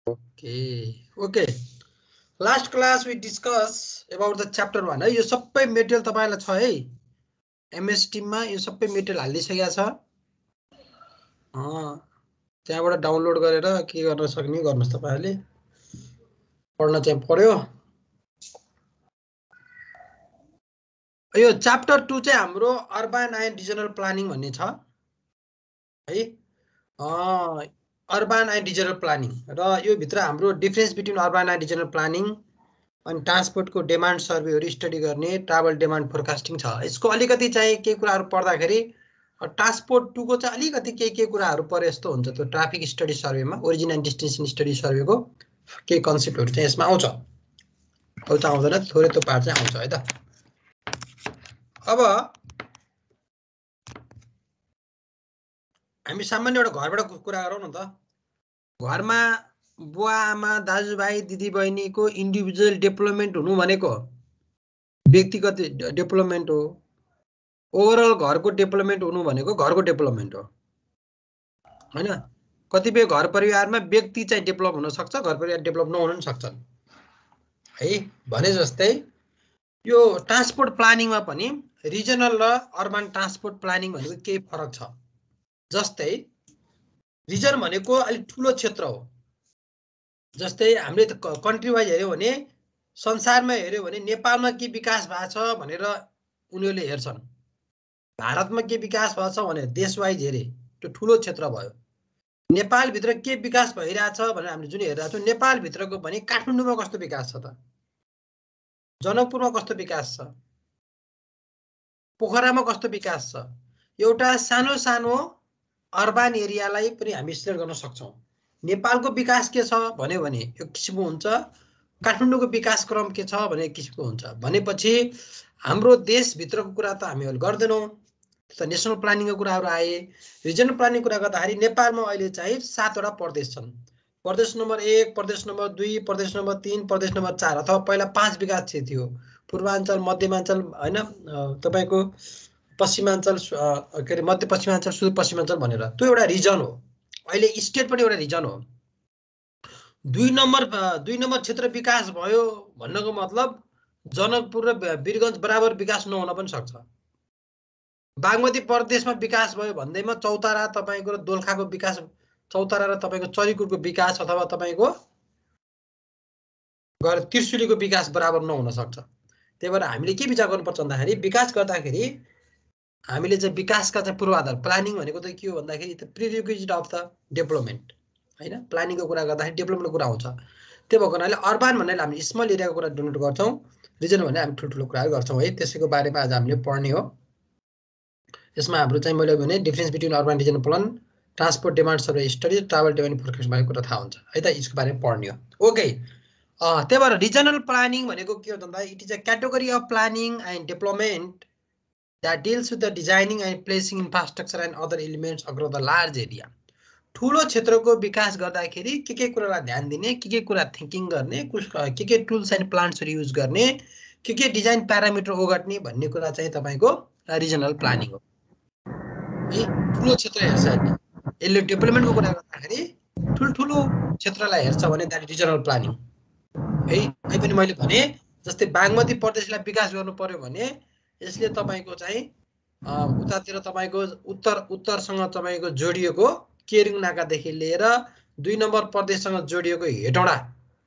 Okay. Last class we discuss about the chapter 1 है। यो सबै मेटेरियल तपाईलाई छ है। MS Team मा यो सबै मेटेरियल हालिसकेको छ। त्यहाँबाट डाउनलोड गरेर के गर्न सक्ने गर्नुस् तपाईहरुले। पढ्न चाहिँ पर्यो। यो च्याप्टर 2 चाहिँ हाम्रो अर्बन एन्ड रिजनल प्लानिङ भन्ने छ है। अर्बन एन्ड रिजनल प्लानिङ र यो भित्र हाम्रो difference between urban and regional planning अनि ट्रान्सपोर्टको डिमान्ड सर्वेहरु स्टडी गर्ने ट्राभल डिमान्ड फोरकास्टिङ छ। यसको अलिकति चाहिँ के कुराहरु पढ्दाखेरि ट्रान्सपोर्ट 2 को चाहिँ अलिकति के कुराहरु परे जस्तो हुन्छ। त्यो ट्राफिक स्टडी सर्वेमा ओरिजिन एन्ड डेस्टिनेसन स्टडी सर्वेको के कन्सेप्टहरु चाहिँ यसमा आउँछ। अरु चाहिँ आउँदैन, थोरै त्यो पार्ट चाहिँ आउँछ है त। अब हामी सामान्य एउटा घरबाट कुरा गरौँ न त। घरमा बुवा आमा दाजुभाइ दिदीबहिनीको इन्डिभिजुअल डेभलपमेन्ट हुनु भनेको व्यक्तिगत डेभलपमेन्ट हो। ओभरअल घरको डेभलपमेन्ट हुनु भनेको घरको डेभलपमेन्ट हो हैन। कतिपय घर परिवारमा व्यक्ति चाहिँ डेभलप हुन सक्छ, घर परिवार डेभलप नहुन पनि सक्छन् है। भने जस्तै यो ट्रान्सपोर्ट प्लानिङमा पनि रिजनल र अर्बन ट्रान्सपोर्ट प्लानिङ भनेको केही फरक छ। जस्तै रिजन भनेको अलि ठूलो क्षेत्र हो। जस्तै हामीले कन्ट्री वाइज हेर्यो भने संसारमा हेर्यो भने नेपालमा के विकास भएको छ भनेर उनीहरुले हेर्छन्। भारतमा के विकास भएको छ भने देश वाइज हेरे त्यो ठूलो क्षेत्र भयो। नेपाल भित्र के विकास भइराछ भनेर हामीले जुन हेरिरहेका छौं, नेपाल भित्रको पनि काठमाडौँमा कस्तो विकास छ त, जनकपुरमा कस्तो विकास छ, पोखरामा कस्तो विकास छ। एउटा सानो सानो अर्बन एरियालाई पनि हामी सिलेक्ट गर्न सक्छौं। नेपालको विकास के छ भन्यो भने एक किसिमको हुन्छ, काठमाडौँको विकास क्रम के छ भने एक किसिमको हुन्छ। भनेपछि हाम्रो देश भित्रको कुरा त हामी अहिले गर्दैनौं, त नेशनल प्लानिङको कुराहरु आए। रिजनल प्लानिङ कुरा गर्दाखेरि नेपालमा अहिले चाहिँ 7 वटा प्रदेश छन्। प्रदेश नम्बर 1, प्रदेश नम्बर 2, प्रदेश नम्बर 3, प्रदेश नम्बर 4 अथवा पहिला 5 विकास क्षेत्र थियो। पूर्वाञ्चल, मध्यमाञ्चल हैन, तपाईको पश्चिमाञ्चल, के अरे मध्यपश्चिमाञ्चल, सुदूरपश्चिमाञ्चल भनेर त्यो एउटा रिजन हो। अहिले स्टेट पनि एउटा रिजन हो। 2 नम्बर क्षेत्र विकास भयो भन्नको मतलब जनकपुर र वीरगञ्ज बराबर विकास नहुन पनि सक्छ। बागमती प्रदेशमा विकास भयो भन्दैमा चौतारा तपाईको र दोलखाको विकास, चौतारा र तपाईको चरीकुटको विकास अथवा तपाईको गएर त्रिशुलीको विकास बराबर नहुन सक्छ। त्यही भएर हामीले के विचार गर्नुपर्छ भन्दाखेरि विकास गर्दाखेरि हामीले चाहिँ विकासका चाहिँ पूर्वाधार प्लानिङ भनेको त के हो भन्दाखेरि त प्रिरिक्विजिट अफ द डेभलपमेन्ट हैन। प्लानिङको कुरा गर्दाखेरि डेभलपमेन्टको कुरा आउँछ। त्यो भएको हुनाले अर्बन भन्नाले हामी स्मल एरियाको कुरा डिनोट गर्छौं, रिजन भन्ने हामी ठुलठुलो कुराहरु गर्छौं है। त्यसैको बारेमा आज हामीले पढ्ने हो। यसमा हाम्रो चाहिँ मैले भने difference between urban regional plan, transport demand survey study, travel demand forecast बारे कुरा थाहा हुन्छ है त। यसको बारेमा पढ्ने हो। ओके, त्यही भएर रिजनल प्लानिङ भनेको के हो भन्दा it is a category of planning and development that deals with the designing and placing infrastructure and other elements across the large area. ठूलो क्षेत्रको विकास गर्दाखेरि के कुरालाई ध्यान दिने, के कुरा थिंकिङ गर्ने, के टुल्स एन्ड प्लान्ट्सहरु युज गर्ने, के डिजाइन प्यारामिटर ओगट्ने भन्ने कुरा चाहिँ तपाईको रिजनल प्लानिङ हो है। ठूलो क्षेत्र हेर्छ नि, यसले डेभलपमेन्टको कुरा गर्दाखेरि ठुलठुलो क्षेत्रलाई हेर्छ भने द्याट रिजनल प्लानिङ है। अहिले पनि मैले भने जस्तै बागमती प्रदेशलाई विकास गर्नु पर्यो भने यसले तपाईको चाहिँ उतातिर तपाईको उत्तरसँग तपाईको जोडिएको केरिङ नाकादेखि लिएर 2 नम्बर प्रदेशसँग जोडिएको हेटौडा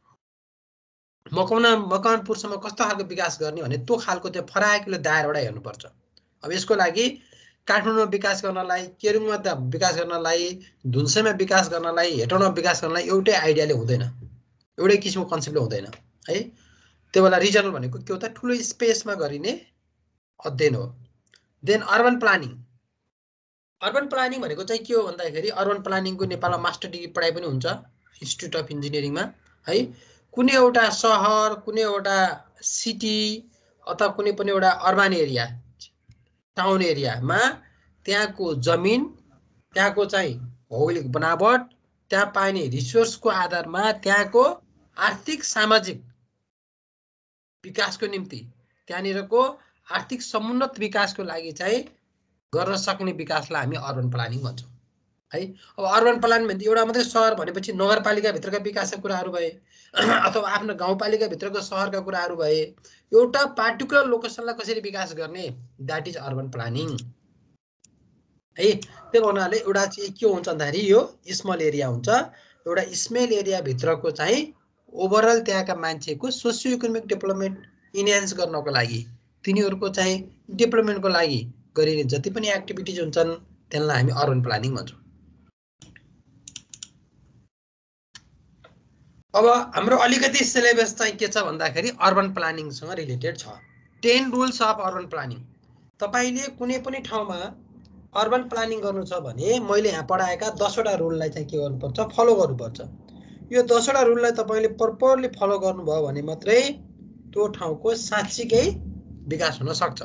मकवानपुरसम्म कस्तो खालको विकास गर्ने भने त्यो खालको त्यो फराकिलो दायराबाट हेर्नुपर्छ। अब यसको लागि काठमाडौँमा विकास गर्नलाई, केरिङमा विकास गर्नलाई, धुन्सेमा विकास गर्नलाई, हेटौडामा विकास गर्नलाई एउटै आइडियाले हुँदैन, एउटै किसिमको कन्सेप्टले हुँदैन है। त्यो बेला रिजनल भनेको के हो त, ठुलो स्पेसमा गरिने अध्ययन हो। Then urban planning. Urban planning भनेको चाहिँ के हो भन्दाखेरि अर्बन प्लानिङको नेपालमा मास्टर डिग्री पढाइ पनि हुन्छ इन्स्टिट्युट अफ इन्जिनियरिङमा है। कुनै एउटा शहर, कुनै एउटा सिटी अथवा कुनै पनि एउटा अर्बन एरिया, टाउन एरियामा त्यहाँको जमिन, त्यहाँको चाहिँ भौगोलिक बनावट, त्यहाँ पाइने रिसोर्सको आधारमा त्यहाँको आर्थिक सामाजिक विकासको निम्ति त्यहाँनिरको आर्थिक समुन्नत विकासको लागि चाहिँ गर्न सक्ने विकासलाई हामी अर्बन प्लानिङ भन्छौं है। अब अर्बन प्लान भने एउटा मात्रै सहर भनेपछि नगरपालिकाभित्रका विकासका कुराहरू भए अथवा आफ्नो गाउँपालिकाभित्रको सहरका कुराहरू भए। एउटा पार्टिकुलर लोकेसनलाई कसरी विकास गर्ने, द्याट इज अर्बन प्लानिङ है। त्यो हुनाले एउटा चाहिँ के हुन्छ भन्दाखेरि यो स्मल एरिया हुन्छ। एउटा स्मल एरियाभित्रको चाहिँ ओभरअल त्यहाँका मान्छेको सोसियो इकोनोमिक डेभलपमेन्ट इन्हान्स गर्नको लागि, तिनीहरूको चाहिँ डेभलपमेन्टको लागि गरिने जति पनि एक्टिभिटिज हुन्छन् त्यसलाई हामी अर्बन प्लानिङ भन्छौँ। अब हाम्रो अलिकति सिलेबस चाहिँ के छ भन्दाखेरि अर्बन प्लानिङसँग रिलेटेड छ। 10 रुल्स अफ अर्बन प्लानिङ। तपाईले कुनै पनि ठाउँमा अर्बन प्लानिङ गर्नु छ भने मैले यहाँ पढाएका 10 वटा रुललाई चाहिँ के गर्नुपर्छ, फलो गर्नुपर्छ। यो 10 वटा रुललाई तपाईले प्रपरली फलो गर्नुभयो भने मात्रै त्यो ठाउँको साँच्चीकै विकास हुन सक्छ।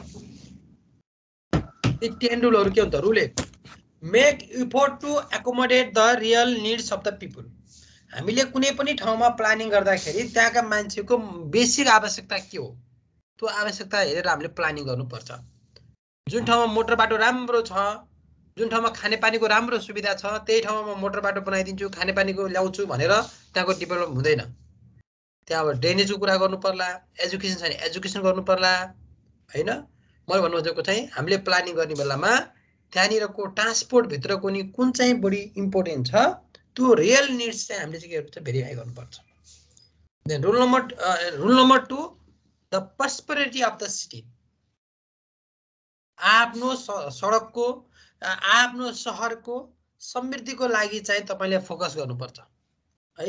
यी 10 रुलहरू के हुन्छ? Rule 1, make effort to accommodate the real needs of the people. हामीले कुनै पनि ठाउँमा प्लानिङ गर्दाखेरि त्यहाँका मान्छेको बेसिक आवश्यकता के हो त्यो आवश्यकता हेरेर हामीले प्लानिङ गर्नुपर्छ। जुन ठाउँमा मोटर बाटो राम्रो छ, जुन ठाउँमा खानेपानीको राम्रो सुविधा छ, त्यही ठाउँमा म मोटर बाटो बनाइदिन्छु, खानेपानीको ल्याउँछु भनेर त्यहाँको डेभलप हुँदैन। त्यहाँ ड्रेनेजको कुरा गर्नु पर्ला, एजुकेसन छ भने एजुकेसन गर्नु पर्ला हैन। मैले भन्नु खोजेको चाहिँ हामीले प्लानिङ गर्ने बेलामा त्यहाँनिरको ट्रान्सपोर्टभित्रको नि कुन चाहिँ बढी इम्पोर्टेन्ट छ त्यो रियल निड्स चाहिँ हामीले चाहिँ के गर्नुपर्छ, भेरिफाई गर्नुपर्छ। Then rule number 2, the prosperity of the city. आफ्नो सडकको, आफ्नो सहरको समृद्धिको लागि चाहिँ तपाईले फोकस गर्नुपर्छ है।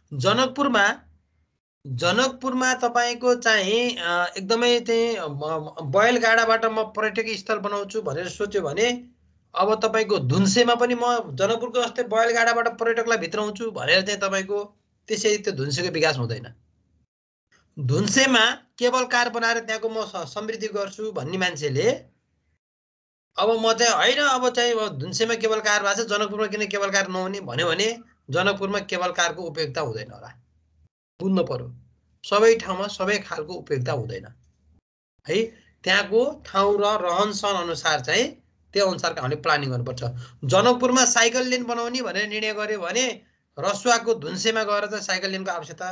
जनकपुरमा तपाईको चाहिँ एकदमै चाहिँ बैलगाडाबाट म पर्यटक स्थल बनाउँछु भनेर सोच्यो भने अब तपाईको धुन्सेमा पनि म जनकपुरको जस्तै बैलगाडाबाट पर्यटकलाई भित्राउँछु भनेर चाहिँ तपाईको त्यसरी त्यो धुन्सेको विकास हुँदैन। धुन्सेमा केबल कार बनाएर त्यहाँको म समृद्धि गर्छु भन्ने मान्छेले अब म चाहिँ हैन अब चाहिँ धुन्सेमा केबल कार भएको छ, जनकपुरमा किन केबल कार नहुने भन्यो भने जनकपुरमा केबल कारको उपयोगिता हुँदैन होला। बुझ्नु पर्यो, सबै ठाउँमा सबै खालको उपयोगिता हुँदैन है। त्यहाँको ठाउँ र रहनसहन अनुसार चाहिँ त्यो अनुसारको हामीले प्लानिङ गर्नुपर्छ। जनकपुरमा साइकल लेन बनाउने भनेर निर्णय गर्यो भने रसुवाको धुन्सेमा गएर चाहिँ साइकल लेनको आवश्यकता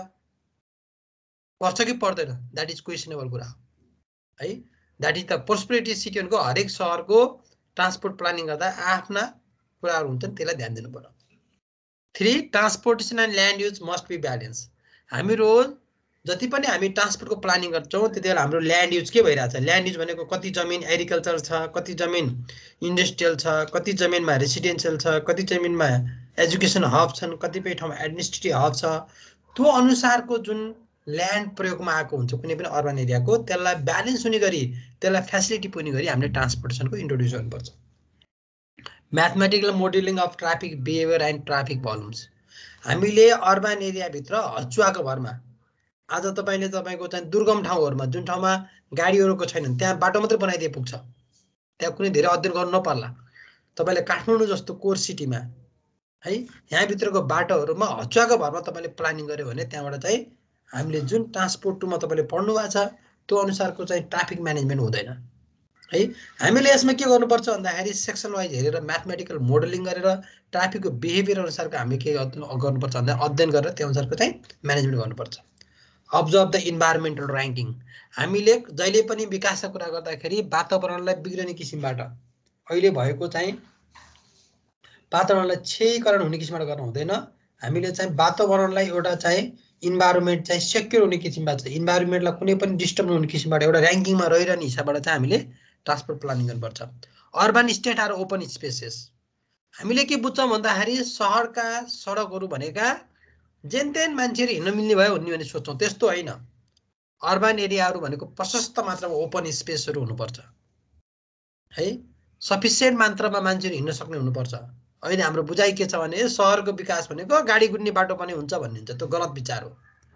पर्छ कि पर्दैन, द्याट इज क्वेसनेबल कुरा है। That is the prosperity city भनेको हरेक सहरको ट्रान्सपोर्ट प्लानिङ गर्दा आफ्ना कुराहरू हुन्छन्, त्यसलाई ध्यान दिनु पर्यो। 3, transportation and land use must be balance. हामीहरू जति पनि हामी ट्रान्सपोर्टको प्लानिङ गर्छौँ त्यति बेला हाम्रो ल्यान्ड युज के भइरहेछ? ल्यान्ड युज भनेको कति जमिन एग्रिकल्चर छ, कति जमिन इन्डस्ट्रियल छ, कति जमिनमा रेसिडेन्सियल छ, कति जमिनमा एजुकेसन हब छन्, कतिपय ठाउँमा एडमिनिस्ट्रेटिभ हब छ। त्यो अनुसारको जुन ल्यान्ड प्रयोगमा आएको हुन्छ कुनै पनि अर्बन एरियाको, त्यसलाई ब्यालेन्स हुने गरी, त्यसलाई फ्यासिलिटी पुग्ने गरी हामीले ट्रान्सपोर्टेसनको इन्ट्रोड्युस गर्नुपर्छ। Mathematical modeling of traffic behaviour and traffic volumes. हामीले अर्बन एरियाभित्र हचुवाको भरमा आज तपाईले तपाईको चाहिँ दुर्गम ठाउँहरुमा जुन ठाउँमा गाडीहरुको छैनन् त्यहाँ बाटो मात्र बनाइदिए पुग्छ, त्यहाँ कुनै धेरै अध्ययन गर्नु नपर्ला। तपाईले काठमाडौँ जस्तो कोर सिटीमा है यहाँ भित्रको बाटोहरुमा हचुवाको भरमा तपाईले प्लानिङ गर्यो भने त्यहाँबाट चाहिँ हामीले जुन ट्रान्सपोर्ट टुमा तपाईले पढ्नु भएको छ त्यो अनुसारको चाहिँ ट्राफिक म्यानेजमेन्ट हुँदैन है। हामीले यसमा के गर्नुपर्छ भन्दाखेरि सेक्सन वाइज हेरेर म्याथमेटिकल मोडेलिङ गरेर ट्राफिकको बिहेभियर अनुसारको हामीले के गर्नुपर्छ भन्दा अध्ययन गरेर त्यो अनुसारको चाहिँ म्यानेजमेन्ट गर्नुपर्छ। Observe the environmental ranking. हामीले जहिले पनि विकासको कुरा गर्दाखेरि वातावरणलाई बिग्रने किसिमबाट अहिले भएको चाहिँ वातावरणलाई क्षयीकरण हुने किसिमबाट गर्नु हुँदैन। हामीले चाहिँ वातावरणलाई एउटा चाहिँ इन्भाइरोमेन्ट चाहिँ सेक्युर हुने किसिमबाट इन्भाइरोमेन्टलाई कुनै पनि डिस्टर्ब नहुने किसिमबाट एउटा र्याङ्किङमा रहिरहने हिसाबबाट चाहिँ हामीले ट्रान्सपोर्ट प्लानिङ गर्नुपर्छ। Urban state are open spaces. हामीले के बुझ्छौँ भन्दाखेरि सहरका सडकहरू भनेका जेनतेन मान्छेहरू हिँड्न मिल्ने भयो भन्ने सोच्छौँ, त्यस्तो होइन। अर्बन एरियाहरू भनेको प्रशस्त मात्रामा ओपन स्पेसहरू हुनुपर्छ है, सफिसियन्ट मात्रामा मान्छेहरू हिँड्न सक्ने हुनुपर्छ। अहिले हाम्रो बुझाइ के छ भने सहरको विकास भनेको गाडी गुड्ने बाटो पनि हुन्छ भन्ने हुन्छ, त्यो गलत विचार हो।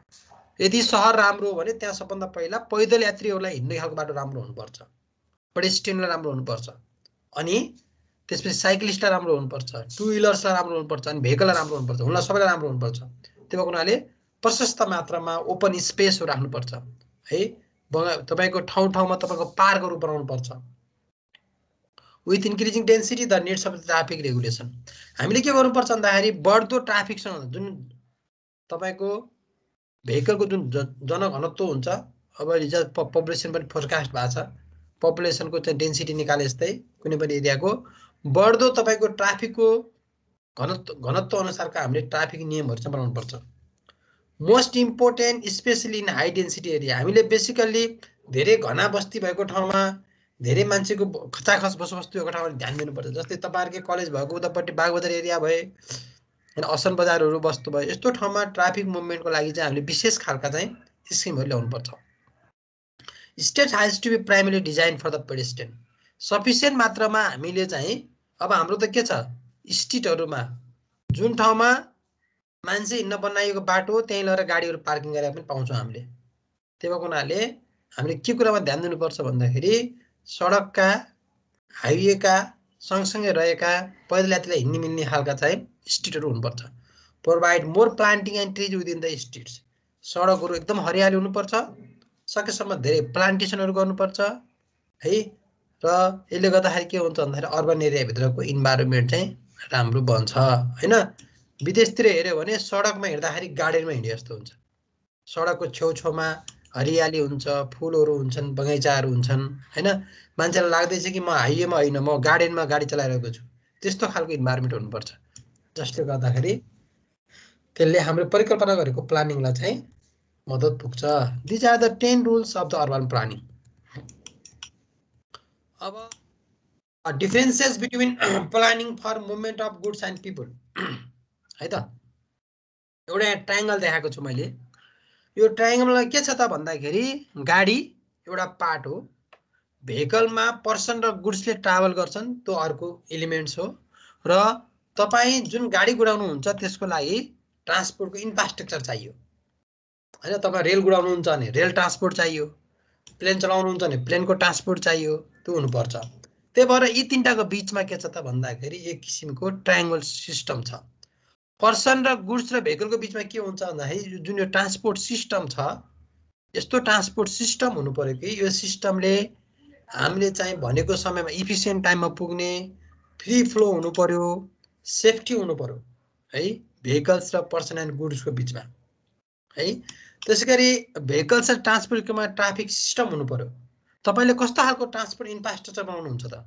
यदि सहर राम्रो हो भने त्यहाँ सबभन्दा पहिला पैदल यात्रीहरूलाई हिँड्ने खालको बाटो राम्रो हुनुपर्छ, पेडेस्ट्रियनलाई राम्रो हुनुपर्छ, अनि त्यसपछि साइक्लिस्टलाई राम्रो हुनुपर्छ, टु व्हिलर्सलाई राम्रो हुनुपर्छ, अनि भेहिकललाई राम्रो हुनुपर्छ, उनलाई सबैलाई राम्रो हुनुपर्छ। त्यो हुनाले प्रशस्त मात्रामा ओपन स्पेसहरू राख्नुपर्छ है। तपाईको ठाउँ ठाउँमा तपाईको पार्कहरू बनाउनुपर्छ। With increasing density the needs of traffic regulation. हामीले के गर्नुपर्छ भन्दाखेरि बढ्दो ट्राफिकसँग जुन तपाईँको भेहिकलको जुन जनघनत्व हुन्छ, अब हिजो पपुलेसन पनि फोरकास्ट भएको छ, पपुलेसनको चाहिँ डेन्सिटी निकाले जस्तै कुनै पनि एरियाको बढ्दो तपाईँको ट्राफिकको घनत्व अनुसारको हामीले ट्राफिक नियमहरू चाहिँ बनाउनुपर्छ। Most important specially in high density area, हामीले बेसिकल्ली धेरै घना बस्ती भएको ठाउँमा, धेरै मान्छेको खचाखच बसोबस्ती भएको ठाउँमा ध्यान दिनुपर्छ। जस्तै तपाईँहरूकै कलेज भएको उतापट्टि बागबजार एरिया भए होइन, असन बजारहरू बस्नु भयो, यस्तो ठाउँमा ट्राफिक मुभमेन्टको लागि चाहिँ हामीले विशेष खालका चाहिँ स्किमहरू ल्याउनुपर्छ। State has to be primary design for the pedestrian, sufficient मात्रामा हामीले चाहिँ अब हाम्रो त के छ स्ट्रिटहरूमा जुन ठाउँमा मान्छे हिँड्न बनाइएको बाटो त्यहीँ लगेर गाडीहरू पार्किङ गरेर पनि पाउँछौँ हामीले। त्यही भएको हुनाले हामीले के कुरामा ध्यान दिनुपर्छ भन्दाखेरि सडकका हाइवेका सँगसँगै रहेका पैदल यात्रीलाई हिँड्न मिल्ने खालका चाहिँ स्ट्रिटहरू हुनुपर्छ। Provide more planting and trees within the streets, सडकहरू एकदम हरियाली हुनुपर्छ, सकेसम्म धेरै प्लान्टेसनहरू गर्नुपर्छ है। र यसले गर्दाखेरि के हुन्छ भन्दाखेरि अर्बन एरियाभित्रको इन्भाइरोमेन्ट चाहिँ राम्रो बन्छ होइन। विदेशतिर हेऱ्यो भने सडकमा हिँड्दाखेरि गार्डनमा हिँडे जस्तो हुन्छ, सडकको छेउछाउमा हरियाली हुन्छ, फुलहरू हुन्छन्, बगैँचाहरू हुन्छन् होइन। मान्छेलाई लाग्दैछ कि म हाइवेमा होइन म गार्डनमा गाडी चलाइरहेको छु, त्यस्तो खालको इन्भाइरोमेन्ट हुनुपर्छ, जसले गर्दाखेरि त्यसले हाम्रो परिकल्पना गरेको प्लानिङलाई चाहिँ मद्दत पुग्छ। These are the 10 rules of the urban planning. अब differences between planning for movement of goods and people है त। एउटा यहाँ ट्रायङ्गल देखाएको छु मैले। यो ट्रायङ्गलमा के छ त भन्दाखेरि गाडी एउटा पार्ट हो, भेहिकलमा पर्सन र गुड्सले ट्राभल गर्छन् त्यो अर्को एलिमेन्ट्स हो, र तपाईँ जुन गाडी गुडाउनुहुन्छ त्यसको लागि ट्रान्सपोर्टको इन्फ्रास्ट्रक्चर चाहियो होइन। तपाईँ रेल गुडाउनुहुन्छ भने रेल ट्रान्सपोर्ट चाहियो, प्लेन चलाउनुहुन्छ भने प्लेनको ट्रान्सपोर्ट चाहियो, त्यो हुनुपर्छ। त्यही भएर यी तिनटाको बिचमा के छ त भन्दाखेरि एक किसिमको ट्रायङ्गल सिस्टम छ। पर्सन र गुड्स र भेहिकलको बिचमा के हुन्छ भन्दाखेरि जुन यो ट्रान्सपोर्ट सिस्टम छ, यस्तो ट्रान्सपोर्ट सिस्टम हुनु पर्यो कि यो सिस्टमले हामीले चाहिँ भनेको समयमा इफिसियन्ट टाइममा पुग्ने, फ्री फ्लो हुनु पर्यो, सेफ्टी हुनु पर्यो है भेहिकल्स र पर्सन एन्ड गुड्सको बिचमा है। त्यसै गरी भेहिकल्स र ट्रान्सपोर्टकोमा ट्राफिक सिस्टम हुनु पर्यो। तपाईँले कस्तो खालको ट्रान्सपोर्ट इन्फ्रास्ट्रक्चर बनाउनुहुन्छ त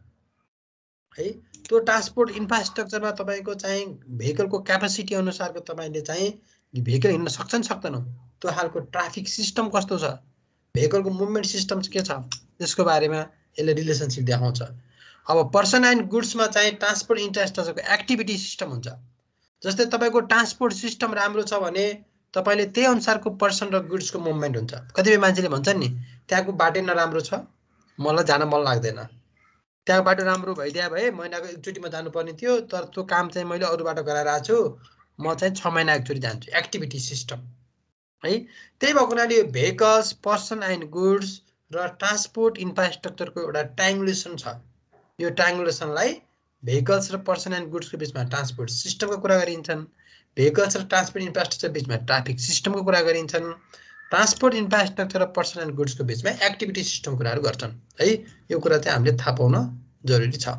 है, त्यो ट्रान्सपोर्ट इन्फ्रास्ट्रक्चरमा तपाईँको चाहिँ भेहिकलको क्यापासिटी अनुसारको तपाईँले चाहिँ भेहिकल हिँड्न सक्छन् सक्दैनौँ, त्यो खालको ट्राफिक सिस्टम कस्तो छ, भेहिकलको मुभमेन्ट सिस्टम के छ, त्यसको बारेमा यसले रिलेसनसिप देखाउँछ। अब पर्सन एन्ड गुड्समा चाहिँ ट्रान्सपोर्ट इन्फ्रास्ट्रक्चरको एक्टिभिटी सिस्टम हुन्छ। जस्तै तपाईँको ट्रान्सपोर्ट सिस्टम राम्रो छ भने तपाईँले त्यही अनुसारको पर्सन र गुड्सको मुभमेन्ट हुन्छ। कतिपय मान्छेले भन्छन् नि त्यहाँको बाटो नराम्रो छ, मलाई जान मन लाग्दैन, त्यहाँ बाटो राम्रो भइदिए भए महिनाको एकचोटिमा जानुपर्ने थियो, तर त्यो काम चाहिँ मैले अरू बाटो गराएर आएको छु, म चाहिँ 6 महिना एकचोटि जान्छु, एक्टिभिटी सिस्टम है। त्यही भएको हुनाले यो भेहिकल्स, पर्सन एन्ड गुड्स र ट्रान्सपोर्ट इन्फ्रास्ट्रक्चरको एउटा ट्रायङ्गुलेसन छ। यो ट्रायङ्गुलेसनलाई भेहिकल्स र पर्सन एन्ड गुड्सको बिचमा ट्रान्सपोर्ट सिस्टमको कुरा गरिन्छन्, भेहिकल्स र ट्रान्सपोर्ट इन्फ्रास्ट्रक्चर बिचमा ट्राफिक सिस्टमको कुरा गरिन्छन्, ट्रान्सपोर्ट इन्फ्रास्ट्रक्चर र पर्सन एन्ड गुड्सको बिचमा एक्टिभिटी सिस्टम कुराहरू गर्छन् है। यो कुरा चाहिँ हामीले थाहा पाउन जरुरी छ।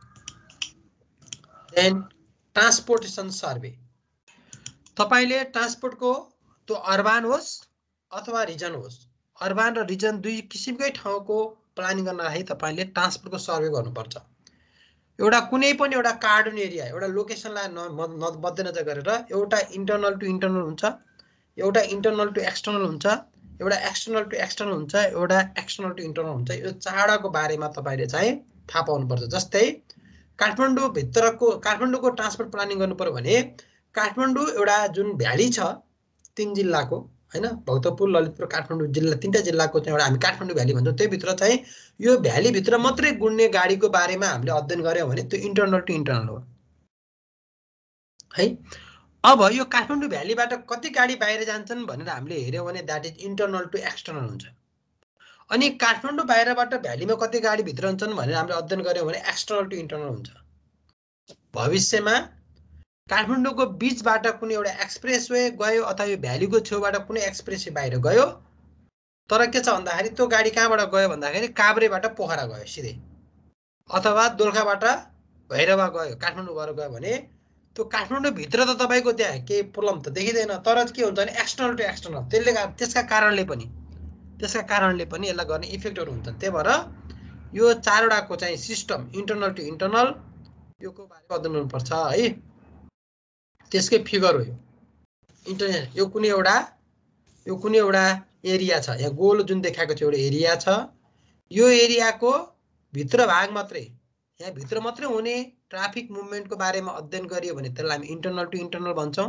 देन ट्रान्सपोर्टेसन सर्वे, तपाईँले ट्रान्सपोर्टको त्यो अर्बान होस् अथवा रिजन होस्, अर्बान र रिजन दुई किसिमकै ठाउँको प्लानिङ गर्नलाई तपाईँले ट्रान्सपोर्टको सर्वे गर्नुपर्छ। एउटा कुनै पनि एउटा कार्डन एरिया, एउटा लोकेसनलाई मध्यनजर गरेर एउटा इन्टर्नल टु इन्टर्नल हुन्छ, एउटा इन्टर्नल टु एक्सटर्नल हुन्छ, एउटा एक्सटर्नल टु एक्सटर्नल हुन्छ, एउटा एक्सटर्नल टु इन्टर्नल हुन्छ। यो चारवटाको बारेमा तपाईँले चाहिँ थाहा पाउनुपर्छ। जस्तै काठमाडौँको ट्रान्सपोर्ट प्लानिङ गर्नु पर्यो भने काठमाडौँ एउटा जुन भ्याली छ 3 जिल्लाको हैन, भक्तपुर, ललितपुर, काठमाडौँ जिल्ला, 3टा जिल्लाको चाहिँ एउटा हामी काठमाडौँ भ्याली भन्छौँ, त्यही भित्र चाहिँ यो भ्याली भित्र मात्रै गुड्ने गाडीको बारेमा हामीले अध्ययन गर्यौं भने त्यो इन्टर्नल टु इन्टर्नल हो है। अब यो काठमाडौँ भ्यालीबाट कति गाडी बाहिर जान्छन् भनेर हामीले हेर्यौं भने that is internal to external हुन्छ। अनि काठमाडौँ बाहिरबाट भ्यालीमा कति गाडी भित्र हुन्छन् भनेर हामीले अध्ययन गर्यौं भने एक्सटर्नल टु इन्टर्नल हुन्छ। भविष्यमा काठमाडौँको बीचबाट कुनै एउटा एक्सप्रेसवे गयो अथवा यो भ्यालीको छेउबाट कुनै एक्सप्रेसवे बाहिर गयो, तर के छ भन्दाखेरि त्यो गाडी कहाँबाट गयो भन्दाखेरि काभ्रेबाट पोखरा गयो सिधै, अथवा दोलखाबाट भैरवा गयो काठमाडौँ भएर गयो भने त्यो काठमाडौँ भित्र त तपाईँको त्यहाँ केही प्रब्लम त देखिँदैन, तर के हुन्छ भने एक्सटर्नल टु एक्सटर्नल त्यसका कारणले पनि यसलाई गर्ने इफेक्टहरू हुन्छन्। त्यही भएर यो चारवटाको चाहिँ सिस्टम इन्टरनल टु इन्टरनल योको बारेमा अध्ययन गर्नुपर्छ है। त्यसकै फिगर हो यो इन्टरनेट। यो कुनै एउटा एरिया छ, यहाँ गोलो जुन देखाएको छ एउटा एरिया छ। यो एरियाको भित्र भाग मात्रै, यहाँ भित्र मात्रै हुने ट्राफिक मुभमेन्टको बारेमा अध्ययन गरियो भने त्यसलाई हामी इन्टरनल टु इन्टरनल भन्छौँ।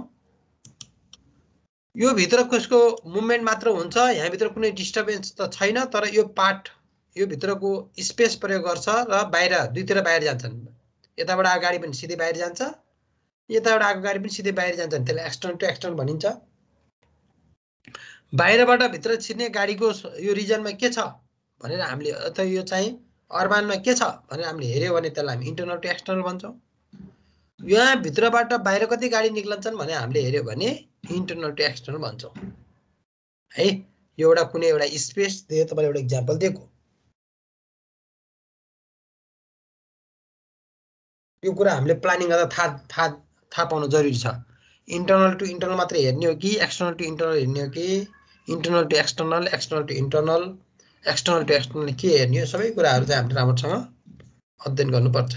यो भित्र कसको मुभमेन्ट मात्र हुन्छ, यहाँ भित्र कुनै डिस्टर्बेन्स त छैन, तर यो पार्ट यो भित्रको स्पेस प्रयोग गर्छ र बाहिर दुईतिर बाहिर जान्छन्। यताबाट आएको गाडी पनि सिधै बाहिर जान्छ, यताबाट आएको गाडी पनि सिधै बाहिर जान्छ, त्यसलाई एक्सटर्नल टु एक्सटर्नल भनिन्छ। बाहिरबाट भित्र छिर्ने गाडीको यो रिजनमा के छ भनेर हामीले, अथवा यो चाहिँ अर्बानमा के छ भनेर हामीले हेऱ्यो भने त्यसलाई हामी इन्टरनल टु एक्सटर्नल भन्छौँ। यहाँ भित्रबाट बाहिर कति गाडी निक्लन्छन् भने हामीले हेऱ्यो भने इन्टरनल टु एक्सटर्नल भन्छौँ है। यो एउटा कुनै एउटा स्पेस दियो, तपाईँले एउटा इक्जाम्पल दिएको। यो कुरा हामीले प्लानिङ गर्दा थाहा पाउनु जरुरी छ। इन्टरनल टु इन्टरनल मात्रै हेर्ने हो कि एक्सटर्नल टु इन्टरनल हेर्ने हो कि internal to external, external to internal, external to external के हेर्ने हो, सबै कुराहरू चाहिँ हामीले राम्रोसँग अध्ययन गर्नुपर्छ।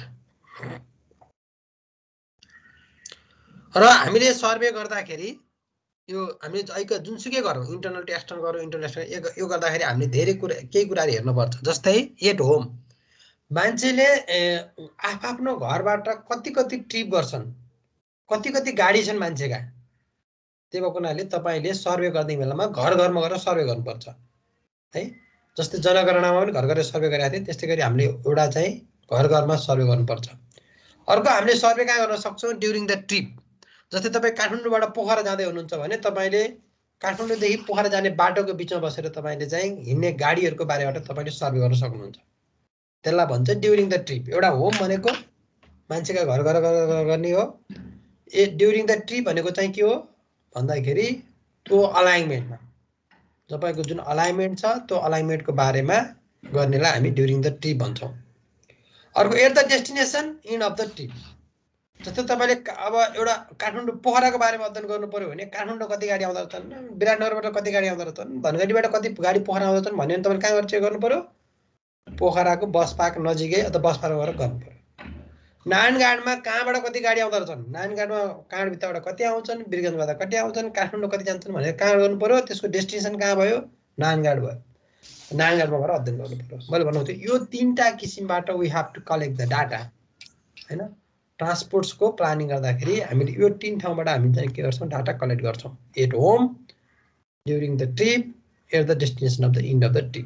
र हामीले सर्वे गर्दाखेरि यो हामीले जुनसुकै गरौँ, इन्टरनल टु एक्सटर्नल गरौँ, इन्टरनेसनल यो गर्दाखेरि हामीले धेरै कुरा केही कुराहरू हेर्नुपर्छ। जस्तै एट होम मान्छेले आफ्नो घरबाट कति ट्रिप गर्छन्, कति गाडी छन् मान्छेका। त्यही भएको हुनाले तपाईँले सर्वे गर्ने बेलामा घर घरमा गएर सर्वे गर्नुपर्छ है। जस्तै जनगणनामा पनि घर घर सर्वे गरेका थिए, त्यस्तै गरी हामीले एउटा चाहिँ घर घरमा सर्वे गर्नुपर्छ। अर्को हामीले सर्वे कहाँ गर्न सक्छौँ, ड्युरिङ द ट्रिप। जस्तै तपाईँ काठमाडौँबाट पोखरा जाँदै हुनुहुन्छ भने तपाईँले काठमाडौँदेखि पोखरा जाने बाटोको बिचमा बसेर तपाईँले चाहिँ हिँड्ने गाडीहरूको बारेबाट तपाईँले सर्वे गर्न सक्नुहुन्छ। त्यसलाई भन्छ ड्युरिङ द ट्रिप। एउटा होम भनेको मान्छेका घर घर गर्ने हो। ड्युरिङ द ट्रिप भनेको चाहिँ के हो भन्दाखेरि त्यो अलाइनमेन्टमा तपाईँको जुन अलाइनमेन्ट छ त्यो अलाइनमेन्टको बारेमा गर्नेलाई हामी ड्युरिङ द ट्रिप भन्छौँ। अर्को at the destination in of the trip. जस्तै तपाईँले अब एउटा काठमाडौँ पोखराको बारेमा अध्ययन गर्नु पर्यो भने काठमाडौँ कति गाडी आउँदो रहेछन्, विराटनगरबाट कति गाडी आउँदो रहेछन्, धनगढीबाट कति गाडी पोखरा आउँदो रहेछन् भन्यो भने तपाईँले कहाँ गएर चेक गर्नु पर्यो, पोखराको बस पार्क नजिकै अथवा बस पार्कमा गएर गर्नु पर्यो। नारायणघाटमा कहाँबाट कति गाडी आउँदो रहेछन्, नारायणघाटमा काँडभित्रबाट कति आउँछन्, वीरगन्जबाट कति आउँछन्, काठमाडौँ कति जान्छन् भनेर कहाँ गर्नु पर्यो, त्यसको डेस्टिनेसन कहाँ भयो, नारायणघाट भयो। नारायणघाटमा गएर अध्ययन गर्नु पर्यो। मैले भन्नु थियो यो तीनटा किसिमबाट we have to collect the data हैन। ट्रान्सपोर्ट्सको प्लानिङ गर्दाखेरि हामीले यो तीन ठाउँबाट हामी चाहिँ के गर्छौँ, डाटा कलेक्ट गर्छौँ। At home, during the trip, at the destination of the end of the trip.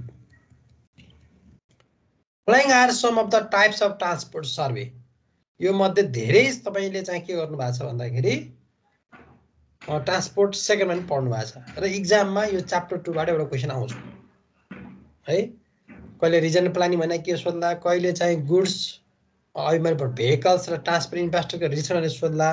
Following are some of the types of transport survey. यो मध्ये धेरै तपाईले चाहिँ के गर्नु भएको छ भन्दाखेरि ट्रान्सपोर्ट सेकेन्डमा पनि पढ्नु भएको छ र इक्जाममा यो च्याप्टर 2 बाट एउटा क्वेशन आउँछ है। कहिले रिजनल प्लानिङ भने के सोध्ला, कहिले चाहिँ गुड्स भेहिकल्स र ट्रान्सपोर्ट इन्फ्रास्ट्रक्चर रिसर्चले सोध्ला।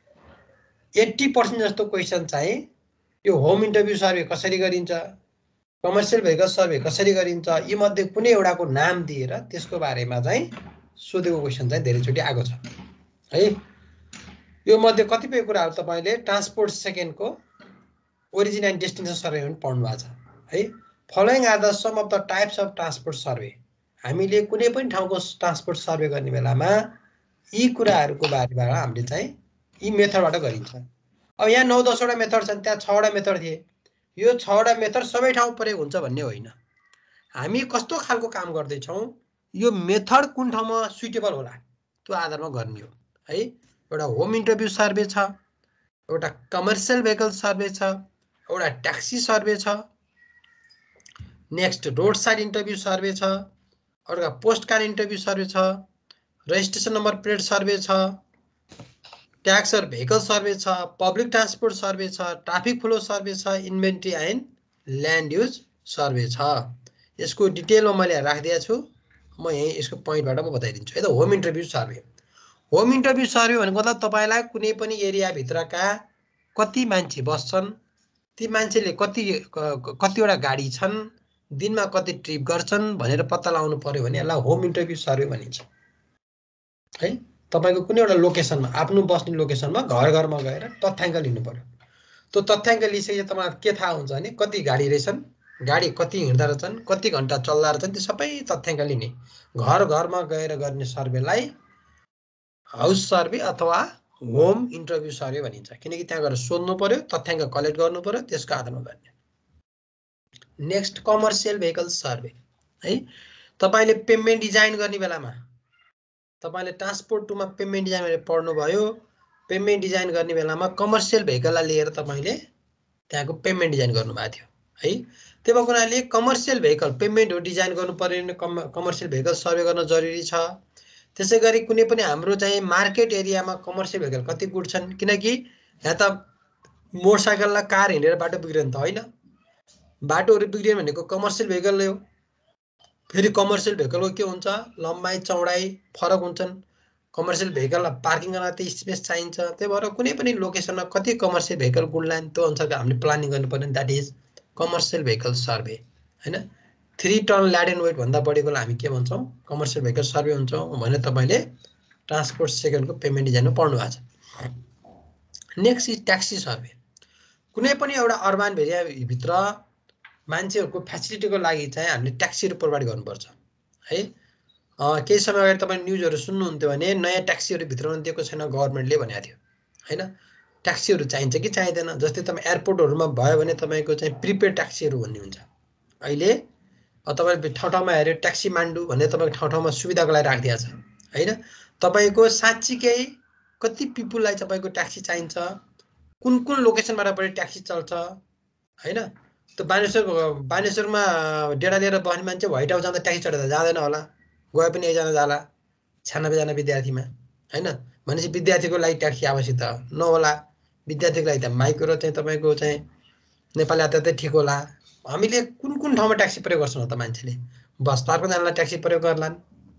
80% जस्तो क्वेशन चाहिँ यो होम इन्टरभ्यू सर्वे कसरी गरिन्छ, कमर्सियल भेहिकल सर्वे कसरी गरिन्छ, यी मध्ये कुनै एउटाको नाम दिएर त्यसको बारेमा चाहिँ सोधेको क्वेशन चाहिँ धेरैचोटि आएको छ है। यो मध्ये कतिपय कुराहरू तपाईले ट्रान्सपोर्ट सेकेन्डको ओरिजिन एन्ड डेस्टिनेसन सर्वे पनि पढ्नु भएको छ है। Following are the some of the types of transport survey. हामीले कुनै पनि ठाउँको ट्रान्सपोर्ट सर्वे गर्ने बेलामा यी कुराहरूको बारेमा हामीले चाहिँ यी मेथडबाट गरिन्छ। अब यहाँ 9-10 वटा मेथड छन्, त्यहाँ 6 वटा मेथड थिए। यो 6 वटा मेथड सबै ठाउँ प्रयोग हुन्छ भन्ने होइन। हामी कस्तो खालको काम गर्दैछौँ, यो मेथड कुन ठाउँमा सुइटेबल होला त्यो आधारमा गर्ने हो है। एउटा होम इन्टरभ्यू सर्वे छ, एउटा कमर्सियल भेहिकल सर्वे छ, एउटा ट्याक्सी सर्वे छ, next road side interview survey छ, एउटा पोस्ट कार्ड इन्टरभ्यू सर्वे छ, रजिस्ट्रेसन नम्बर प्लेट सर्वे छ, ट्याक्स और भेहिकल सर्वे छ, पब्लिक ट्रान्सपोर्ट सर्वे छ, ट्राफिक फ्लो सर्वे छ, inventory and land use survey छ। यसको डिटेलमा मैले राखिदिएको छु, म यही यसको पोइन्टबाट म बताइदिन्छु है। त home interview survey. Home interview survey भनेको मतलब तपाईलाई कुनै पनि एरिया भित्रका कति मान्छे बस्छन्, ती मान्छेले कतिवटा गाडी छन्, दिनमा कति ट्रिप गर्छन् भनेर पत्ता लगाउनु पर्यो भने यसलाई होम इन्टरभ्यू सर्वे भनिन्छ है तपाईको कुनै एउटा लोकेसनमा आफ्नो बस्ने लोकेसनमा घर घरमा गएर तथ्याङ्क लिनु पर्यो। त्यो तथ्याङ्क लिइसकेपछि तपाईँलाई के थाहा हुन्छ भने कति गाडी रहेछन्, गाडी कति हिँड्दा रहेछन्, कति घन्टा चल्दा रहेछन्, त्यो सबै तथ्याङ्क लिने। घर घरमा गएर गर्ने सर्वेलाई हाउस सर्वे अथवा होम इन्टरभ्यू सर्वे भनिन्छ। किनकि त्यहाँ गएर सोध्नु पर्यो, तथ्याङ्क कलेक्ट गर्नु पर्यो, त्यसको आधारमा गर्ने। नेक्स्ट कमर्सियल भेहिकल सर्वे है। तपाईले पेमेन्ट डिजाइन गर्ने बेलामा तपाईले ट्रान्सपोर्ट 2 मा पेमेन्ट डिजाइन भनेर पढ्नु भयो। पेमेन्ट डिजाइन गर्ने बेलामा कमर्सियल भेहिकललाई लिएर तपाईले त्यहाँको पेमेन्ट डिजाइन गर्नुभएको थियो है। त्यो भएको हुनाले कमर्सियल भेहिकल पेमेन्ट हो डिजाइन गर्नु पर्यो भने कमर्सियल भेहिकल सर्वे गर्न जरुरी छ। त्यसैगरी कुनै पनि हाम्रो चाहिँ मार्केट एरियामा कमर्सियल भेहिकल कति गुड्छन्, किनकि यहाँ त मोटरसाइकल र कार हिँडेर बाटो बिग्रियो नि त होइन। बाटोहरू बिग्रियो भनेको कमर्सियल भेहिकलले हो। फेरि कमर्सियल भेहिकलको के हुन्छ, लम्बाइ चौडाइ फरक हुन्छन्। कमर्सियल भेहिकल पार्किङ गर्न त स्पेस चाहिन्छ। त्यही भएर कुनै पनि लोकेसनमा कति कमर्सियल भेहिकल गुड्लान् त्यो अनुसारको हामीले प्लानिङ गर्नुपर्ने, that is commercial vehicle survey हैन। 3 टन ल्याड एन्ड वेट भन्दा बढीकोलाई हामी के भन्छौँ, कमर्सियल भेहिकल सर्वे भन्छौँ भने तपाईले ट्रान्सपोर्ट सेकेन्डको पेमेन्ट डिजाइनमा पढ्नु भएको छ। Next is taxi survey. कुनै पनि एउटा अर्बन एरियाभित्र मान्छेहरूको फ्यासिलिटीको लागि चाहिँ हामीले ट्याक्सीहरू प्रोभाइड गर्नुपर्छ है। केही समय अगाडि तपाईँ न्युजहरू सुन्नुहुन्थ्यो भने नयाँ ट्याक्सीहरू भित्राउन दिएको छैन गभर्मेन्टले भनेको थियो हैन। ट्याक्सीहरू चाहिन्छ कि चाहिँदैन। जस्तै तपाईँ एयरपोर्टहरूमा भयो भने तपाईँको चाहिँ प्रिपेड ट्याक्सीहरू भन्ने हुन्छ। अहिले तपाईँ ठाउँ ठाउँमा हेऱ्यो ट्याक्सी मान्डु भन्ने तपाईँको ठाउँ ठाउँमा सुविधाको लागि राखिदिएको छ होइन। तपाईँको साँच्चीकै कति पिपुललाई तपाईँको ट्याक्सी चाहिन्छ, कुन कुन लोकेसनबाट पनि ट्याक्सी चल्छ होइन। त्यो बानेश्वरमा डेढा लिएर बस्ने मान्छे व्हाइट हाउस जाँदा ट्याक्सी चढेर जाँदैन होला, गए पनि एकजना जाला 96 जना विद्यार्थीमा होइन। भनेपछि विद्यार्थीको लागि ट्याक्सी आवश्यकता नहोला, विद्यार्थीको लागि त माइक्रो चाहिँ तपाईँको चाहिँ नेपाली यातायातै ठिक होला। हामीले कुन कुन ठाउँमा ट्याक्सी प्रयोग गर्छौँ त मान्छेले, बस पार्कमा जानलाई ट्याक्सी प्रयोग गर्लान्।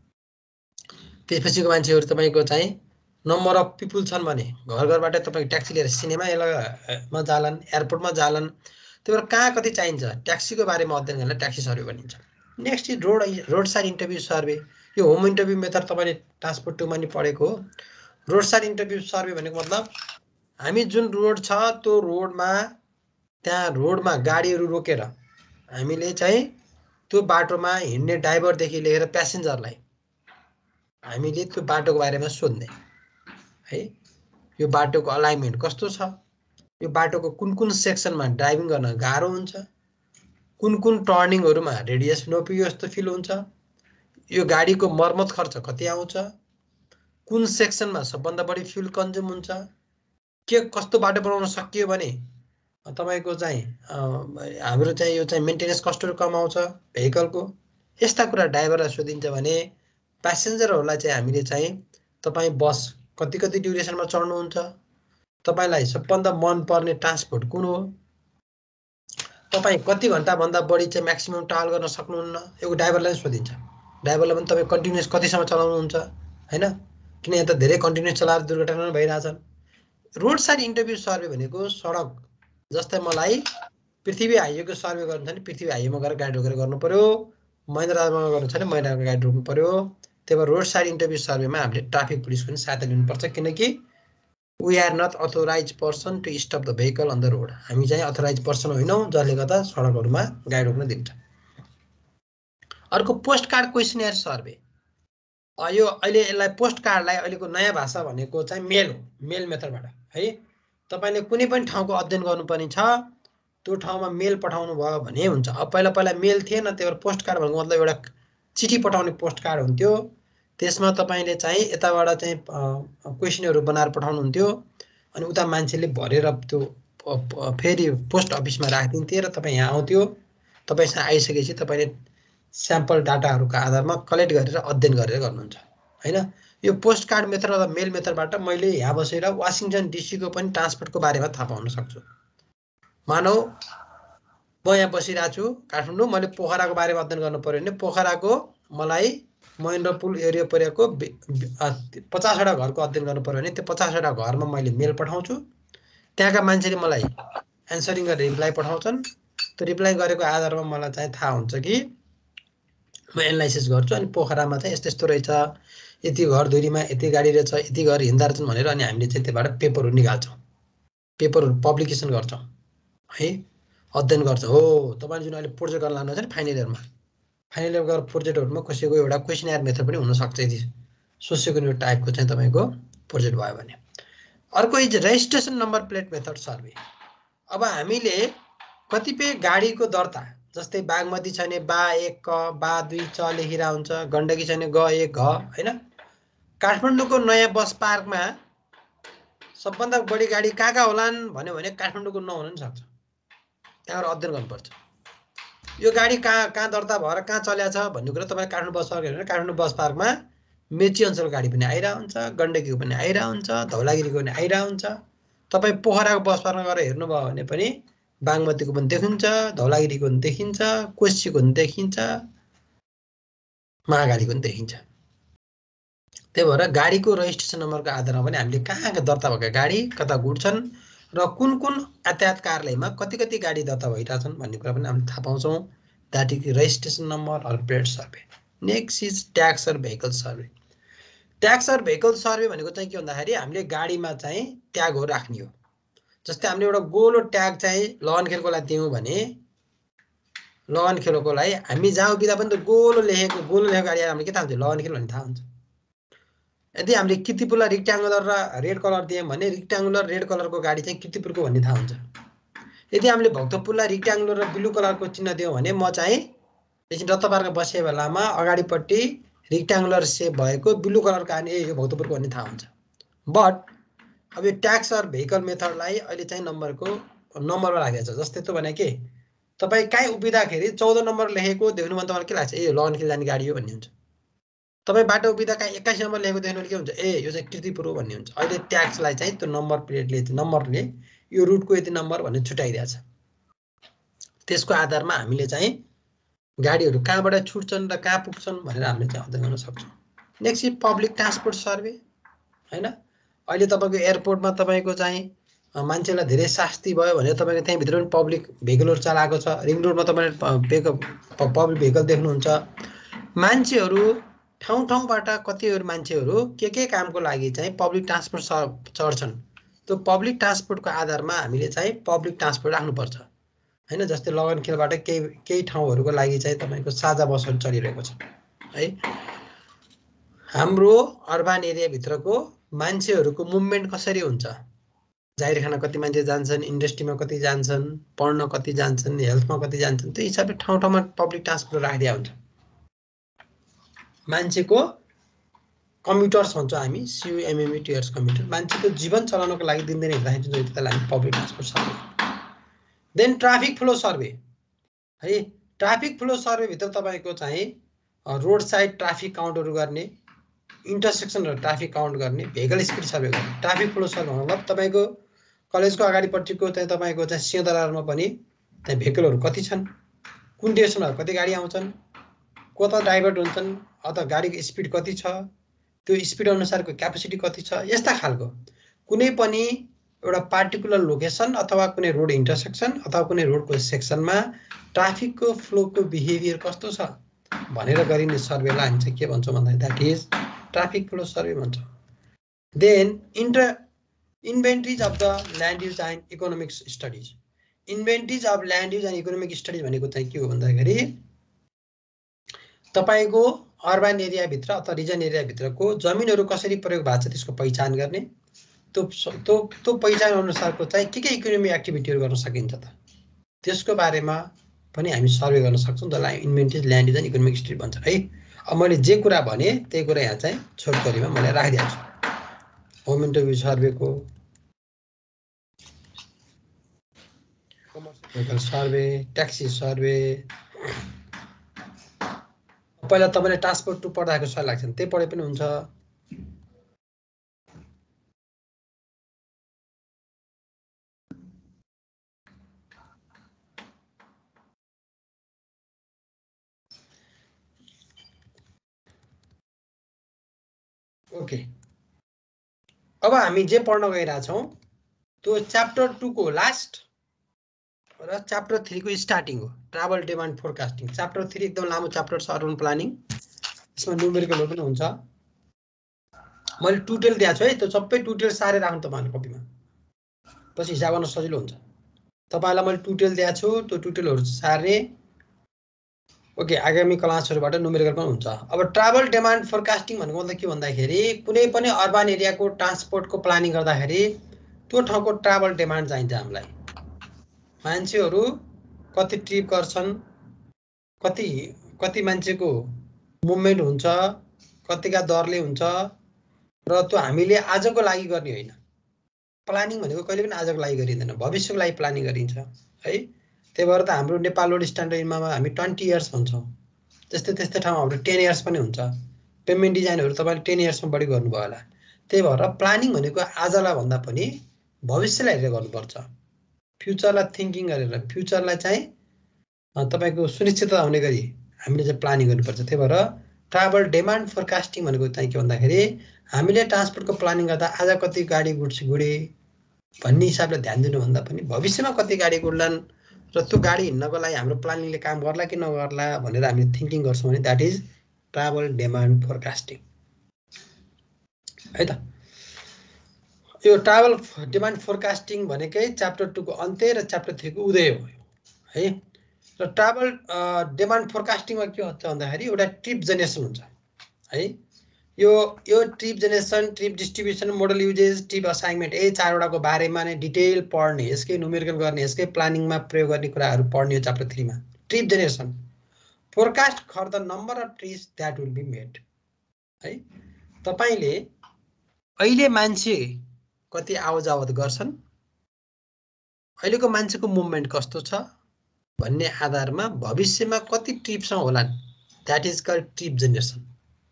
त्यसपछिको मान्छेहरू तपाईँको चाहिँ नम्बर अफ पिपुल छन् भने घर घरबाट तपाईँको ट्याक्सी लिएर सिनेमामा जालान्, एयरपोर्टमा जालान्। त्यही भएर कहाँ कति चाहिन्छ ट्याक्सीको बारेमा अध्ययन गर्नलाई ट्याक्सी सर्वे भनिन्छ। Next is road side interview survey. यो होम इन्टरभ्यू मेथड तपाईँले ट्रान्सपोर्ट 2 मा नि पढेको हो। रोड साइड इन्टरभ्यू सर्वे भनेको मतलब हामी जुन रोड छ त्यो रोडमा त्यहाँ रोडमा गाडीहरू रोकेर हामीले चाहिँ त्यो बाटोमा हिँड्ने ड्राइभरदेखि लिएर प्यासेन्जरलाई हामीले त्यो बाटोको बारेमा सोध्ने है। यो बाटोको अलाइनमेन्ट कस्तो छ, यो बाटोको कुन कुन सेक्सनमा ड्राइभिङ गर्न गाह्रो हुन्छ, कुन कुन टर्निङहरूमा रेडियस नपुग्यो जस्तो फिल हुन्छ, यो गाडीको मर्मत खर्च कति आउँछ, कुन सेक्सनमा सबभन्दा बढी फ्युल कन्ज्युम हुन्छ, के कस्तो बाटो बनाउन सकियो भने तपाईको चाहिँ हाम्रो चाहिँ यो चाहिँ मेन्टेनेन्स कस्टहरू कम आउँछ भेहिकलको। यस्ता कुरा ड्राइभरलाई सोधिन्छ भने प्यासेन्जरहरूलाई चाहिँ हामीले चाहिँ तपाईँ बस कति कति ड्युरेसनमा चढ्नुहुन्छ, तपाईलाई सबभन्दा मन पर्ने ट्रान्सपोर्ट कुन हो, तपाईँ कति घन्टाभन्दा बढी चाहिँ म्याक्सिमम ट्राभल गर्न सक्नुहुन्न, यो ड्राइभरलाई सोधिन्छ। ड्राइभरलाई पनि तपाईँ कन्टिन्युस कतिसम्म चलाउनुहुन्छ हैन, किन यहाँ त धेरै कन्टिन्युस चलाएर दुर्घटना भइरहेछन्। रोड साइड इन्टरभ्यू सर्वे भनेको सडक जस्तै मलाई पृथ्वी हाइवेको सर्वे गर्नु छ भने पृथ्वी हाइवेमा गएर गाडी रोकेर गर्नु पर्यो, महेन्द्रमा गर्नु छ भने महेन्द्रमा गाडी रोक्नु पर्यो। त्यही भएर रोड साइड इन्टरभ्यू सर्वेमा हामीले ट्राफिक पुलिसको पनि सहायता लिनुपर्छ, किनकि we are not authorize person to stop the vehicle on the road. हामी चाहिँ अथोराइज पर्सन होइनौँ जसले गर्दा सडकहरूमा गाडी रोक्न दिन्छ। अर्को पोस्ट कार्ड क्वेसनियर सर्वे। यो अहिले यसलाई पोस्ट कार्डलाई अहिलेको नयाँ भाषा भनेको चाहिँ मेल हो, मेल मेथडबाट है। तपाईले कुनै पनि ठाउँको अध्ययन गर्नुपर्ने छ त्यो ठाउँमा मेल पठाउनु भयो भने हुन्छ। अब पहिला पहिला मेल थिएन, त्यही भएर पोस्ट कार्ड भनेको मतलब एउटा चिठी पठाउने पोस्ट कार्ड हुन्थ्यो। त्यसमा तपाईले चाहिँ यताबाट चाहिँ क्वेसनहरू बनाएर पठाउनुहुन्थ्यो अनि उता मान्छेले भरेर त्यो फेरि पोस्ट अफिसमा राखिदिन्थे र तपाईँ यहाँ आउँथ्यो। तपाईँसँग आइसकेपछि तपाईँले स्याम्पल डाटाहरूको आधारमा कलेक्ट गरेर अध्ययन गरेर गर्नुहुन्छ हैन। यो पोस्ट कार्ड मेथड अथवा मेल मेथडबाट मैले यहाँ बसेर वासिङटन डिसीको पनि ट्रान्सपोर्टको बारेमा थाहा पाउन सक्छु। मानौ म यहाँ बसिरहेको छु काठमाडौँ, मैले पोखराको बारेमा अध्ययन गर्नु पर्यो भने पोखराको मलाई महेन्द्रपुल एरिया परेको 50वटा घरको अध्ययन गर्नु पर्यो भने त्यो 50वटा घरमा मैले मेल पठाउँछु। त्यहाँका मान्छेले मलाई एन्सरिङ गरेर रिप्लाई पठाउँछन्। त्यो रिप्लाई गरेको आधारमा मलाई चाहिँ थाहा हुन्छ कि म एनालाइसिस गर्छु अनि पोखरामा चाहिँ यस्तो यस्तो रहेछ, यति घर दूरीमा यति गाडी रहेछ, यति घर हिँड्दा रहेछन् भनेर अनि हामीले चाहिँ त्यबाट पेपरहरू निकाल्छौँ, पेपरहरू पब्लिकेसन गर्छौँ है, अध्ययन गर्छौँ। हो तपाईँले जुन अहिले प्रोजेक्ट गर्न लानुहुन्छ नि फाइनल इयरमा, फाइनल इयर गरेर प्रोजेक्टहरूमा कसैको एउटा क्वेसनर मेथड पनि हुनसक्छ यदि सोसियोइकोनोमिक टाइपको चाहिँ तपाईँको प्रोजेक्ट भयो भने। अर्को is registration number plate method survey. अब हामीले कतिपय गाडीको दर्ता, जस्तै बागमती छ भने बा 1 क बा 2 च लेखिरा हुन्छ, गण्डकी छ भने ग 1 घ हैन। काठमाडौँको नयाँ बस पार्कमा सबभन्दा बढी गाडी कहाँ होलान् भन्यो भने काठमाडौँको नहुन नि सक्छ, त्यहाँबाट अध्ययन गर्नुपर्छ। यो गाडी कहाँ दर्ता भएर कहाँ चल्या छ भन्ने कुरा तपाईँ काठमाडौँ बस पार्क हेर्नु, काठमाडौँ बस पार्कमा मेची अञ्चलको गाडी पनि आइरहेको हुन्छ, गण्डकीको पनि आइरहेको हुन्छ, धौलागिरीको पनि आइरहेको हुन्छ। तपाईँ पोखराको बस पार्कमा गएर हेर्नुभयो भने पनि बागमतीको पनि देखिन्छ, धौलागिरीको पनि देखिन्छ, कोशीको पनि देखिन्छ, महाकालीको पनि देखिन्छ। त्यही भएर गाडीको रेजिस्ट्रेसन नम्बरको आधारमा पनि हामीले कहाँ दर्ता भएका गाडी कता गुड्छन् र कुन कुन यातायात कार्यालयमा कति कति गाडी दर्ता भइरहेछन् भन्ने कुरा पनि हामीले थाहा पाउँछौँ। That is registration number or plate survey. Next is tax or vehicle survey. Tax or vehicle survey भनेको चाहिँ के भन्दाखेरि हामीले गाडीमा चाहिँ ट्यागहरू राख्ने हो। जस्तै हामीले एउटा गोलो ट्याग चाहिँ लगनखेलको लागि दियौँ भने लगनखेलको लागि हामी जहाँ उभिँदा पनि त गोलो लेखेको गाडी हामीले के थाहा हुन्छ, लगनखेल भन्ने थाहा हुन्छ। यदि हामीले किर्तिपुरलाई रेक्ट्याङ्गुलर र रेड कलर दियौँ भने रेक्ट्याङ्गुलर रेड कलरको गाडी चाहिँ किर्तिपुरको भन्ने थाहा हुन्छ। यदि हामीले भक्तपुरलाई रेक्ट्याङ्गुलर र ब्लू कलरको चिन्ह दियौँ भने म चाहिँ एकछिन रत्त पार्कमा बसेको बेलामा अगाडिपट्टि रेक्ट्याङ्गुलर सेप भएको ब्लू कलरको आने यो भक्तपुरको भन्ने थाहा हुन्छ। बट अब यो ट्याक्स अर भेहिकल मेथडलाई अहिले चाहिँ नम्बरमा राखेको छ। जस्तै त भने के तपाईँ कहीँ उभिँदाखेरि 14 नम्बर लेखेको देख्नु भने तपाईँलाई के लाग्छ, ए लगनखेल जाने गाडी हो भन्ने हुन्छ। तपाईँ बाटो उभिँदा कहीँ 21 नम्बर लेखेको देख्नु के हुन्छ, ए यो चाहिँ किर्तिपुर हो भन्ने हुन्छ। अहिले ट्याक्सलाई चाहिँ त्यो नम्बरले यो रुटको यति नम्बर भनेर छुट्याइदिएको छ। त्यसको आधारमा हामीले चाहिँ गाडीहरू कहाँबाट छुट्छन् र कहाँ पुग्छन् भनेर हामीले चाहिँ अध्ययन गर्न सक्छौँ। Next is public transport survey हैन। अहिले तपाईँको एयरपोर्टमा तपाईँको चाहिँ मान्छेलाई धेरै शास्ति भयो भने तपाईँको त्यहीँभित्र पनि पब्लिक भेहिकलहरू चलाएको छ। रिङ रोडमा तपाईँले पब्लिक भेहिकल देख्नुहुन्छ। मान्छेहरू ठाउँ ठाउँबाट कतिहरू मान्छेहरू के कामको लागि चाहिँ पब्लिक ट्रान्सपोर्ट चढ्छन्। त्यो पब्लिक ट्रान्सपोर्टको आधारमा हामीले चाहिँ पब्लिक ट्रान्सपोर्ट राख्नुपर्छ हैन। जस्तै लगनखेलबाट केही ठाउँहरूको लागि चाहिँ तपाईँको साझा बसहरू चलिरहेको छ है। हाम्रो अर्बन एरियाभित्रको मान्छेहरूको मुभमेन्ट कसरी हुन्छ, जाहिर खाना कति मान्छे जान्छन्, इन्डस्ट्रीमा कति जान्छन्, पढ्न कति जान्छन्, हेल्थमा कति जान्छन्, त्यो हिसाबले ठाउँ ठाउँमा पब्लिक ट्रान्सपोर्ट राखिदिया हुन्छ। मान्छेको कम्युटर्स भन्छौँ हामी, CUMMUTRS कम्युटर, मान्छेको जीवन चलाउनको लागि दिनदिनै हिँड्दाखेरि त्यसलाई हामी public transport survey. Then traffic flow survey है। ट्राफिक फ्लो सर्वेभित्र तपाईँको चाहिँ रोड साइड ट्राफिक काउन्टहरू गर्ने, इन्टरसेक्सनहरू ट्राफिक काउन्ट गर्ने, भेहिकल स्पिड सर्वे गर्ने। ट्राफिक फ्लो सर्वे मतलब तपाईँको कलेजको अगाडिपट्टिको चाहिँ तपाईँको चाहिँ सिंहदरबारमा पनि त्यहाँ भेहिकलहरू कति छन्, कुन डिरेक्सनमा कति गाडी आउँछन्, कता डाइभर्ट हुन्छन्, अथवा गाडीको स्पिड कति छ, त्यो स्पिड अनुसारको क्यापेसिटी कति छ। यस्ता खालको कुनै पनि एउटा पार्टिकुलर लोकेसन अथवा कुनै रोड इन्टरसेक्सन अथवा कुनै रोडको सेक्सनमा ट्राफिकको फ्लोको बिहेभियर कस्तो छ भनेर गरिने सर्वेलाई हामी चाहिँ के भन्छौँ भन्दाखेरि that is traffic flow survey भन्छौँ। Then inventories of the land use and economic studies. Inventories of land use and economic studies भनेको चाहिँ के हो भन्दाखेरि तपाईँको अर्बन एरियाभित्र अथवा रिजन एरियाभित्रको जमिनहरू कसरी प्रयोग भएको छ त्यसको पहिचान गर्ने, त्यो पहिचान अनुसारको चाहिँ के इकोनोमिक एक्टिभिटीहरू गर्न सकिन्छ त त्यसको बारेमा पनि हामी सर्वे गर्न सक्छौँ। जसलाई inventories land use and economic study भन्छ है। अब मैले जे कुरा भने त्यही कुरा यहाँ चाहिँ छोटकरीमा मैले राखिदिएको छु। होम इन्टरभ्यू सर्वेको भेहिकल सर्वे, ट्याक्सी सर्वे। पहिला तपाईँले ट्रान्सपोर्ट टु पढ्दाको सर लाग्छ त्यही पढे पनि हुन्छ। ओके, अब हामी जे पढ्न गइरहेछौँ त्यो च्याप्टर 2 को लास्ट र च्याप्टर 3 को स्टार्टिङ हो ट्राभल डिमान्ड फोरकास्टिङ। च्याप्टर 3 एकदम लामो च्याप्टर छ अर्बन प्लानिङ। यसमा न्युमेरिकलहरु पनि हुन्छ। मैले टुटेल दिएको छु है, त्यो सबै टुटेल सारे राख्नु तपाईहरुको कपीमा, पछि हिसाब गर्न सजिलो हुन्छ। तपाईलाई मैले टुटेल दिएको छु, त्यो टुटेलहरु सार्ने। ओके, आगामी क्लासहरुबाट न्युमेरिकल पनि हुन्छ। अब ट्राभल डिमान्ड फोरकास्टिङ भनेको मतलब के भन्दाखेरि कुनै पनि अर्बन एरियाको ट्रान्सपोर्टको प्लानिङ गर्दाखेरि त्यो ठाउँको ट्राभल डिमान्ड चाहिन्छ हामीलाई। मान्छेहरु कति ट्रिप गर्छन्, कति मान्छेको मुभमेन्ट हुन्छ, कतिका दरले हुन्छ, र त्यो हामीले आजको लागि गर्ने होइन। प्लानिङ भनेको कहिले पनि आजको लागि गरिँदैन, भविष्यको लागि प्लानिङ गरिन्छ है। त्यही भएर त हाम्रो नेपाल रोड स्ट्यान्डर्डमा हामी 20 इयर्स भन्छौँ। त्यस्तै ठाउँमा हाम्रो 10 इयर्स पनि हुन्छ। पेमेन्ट डिजाइनहरु तपाईले 10 इयर्समा बढी गर्नुभयो होला। त्यही भएर प्लानिङ भनेको आजलाई भन्दा पनि भविष्यलाई हेरेर गर्नुपर्छ। फ्युचरलाई थिंकिङ गरेर, फ्युचरलाई चाहिँ तपाईको सुनिश्चितता हुने गरी हामीले चाहिँ प्लानिङ गर्नुपर्छ। त्यही भएर ट्राभल डिमान्ड फोरकास्टिङ भनेको चाहिँ के भन्दाखेरि हामीले ट्रान्सपोर्टको प्लानिङ गर्दा आज कति गाडी गुडे भन्ने हिसाबले ध्यान दिनुभन्दा पनि भविष्यमा कति गाडी गुड्लान् र त्यो गाडी हिँड्नको लागि हाम्रो प्लानिङले काम गर्ला कि नगर्ला भनेर हामीले थिंकिङ गर्छौं भने that is travel demand forecasting है त। यो ट्राभल डिमान्ड फोरकास्टिङ भनेकै च्याप्टर 2 को अन्त्य र च्याप्टर 3 को उदय हो है। र ट्राभल डिमान्ड फोरकास्टिङमा के हुन्छ भन्दाखेरि एउटा ट्रिप जेनेरेसन हुन्छ है। यो trip generation, trip distribution, model uses, trip assignment, यही चारवटाको बारेमा नै डिटेल पढ्ने, यसकै न्युमेरिकल गर्ने, यसकै प्लानिङमा प्रयोग गर्ने कुराहरू पढ्ने हो च्याप्टर 3 मा। Trip generation, forecast for the number of trips that will be made है। तपाईले अहिले मान्छे कति आवत गर्छन्, अहिलेको मान्छेको मुभमेन्ट कस्तो छ भन्ने आधारमा भविष्यमा कति ट्रिप्समा होलान्, that is called trip generation.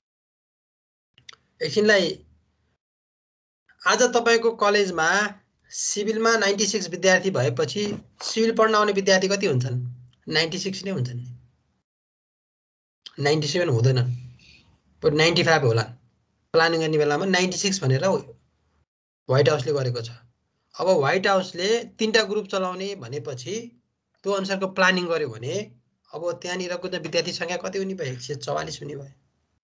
एकछिनलाई आज तपाईको कलेजमा सिभिलमा 96 विद्यार्थी भएपछि सिभिल पढ्न आउने विद्यार्थी कति हुन्छन्? 96 नै हुन्छन्, 97 हुँदैन, पर 95 होला। प्लानिङ गर्ने बेलामा 96 भनेर व्हाइट हाउसले गरेको छ। अब व्हाइट हाउसले 3टा ग्रुप चलाउने भनेपछि त्यो अनुसारको प्लानिङ गर्यो भने अब त्यहाँनिरको विद्यार्थी संख्या कति हुने भयो? 144 हुने भयो।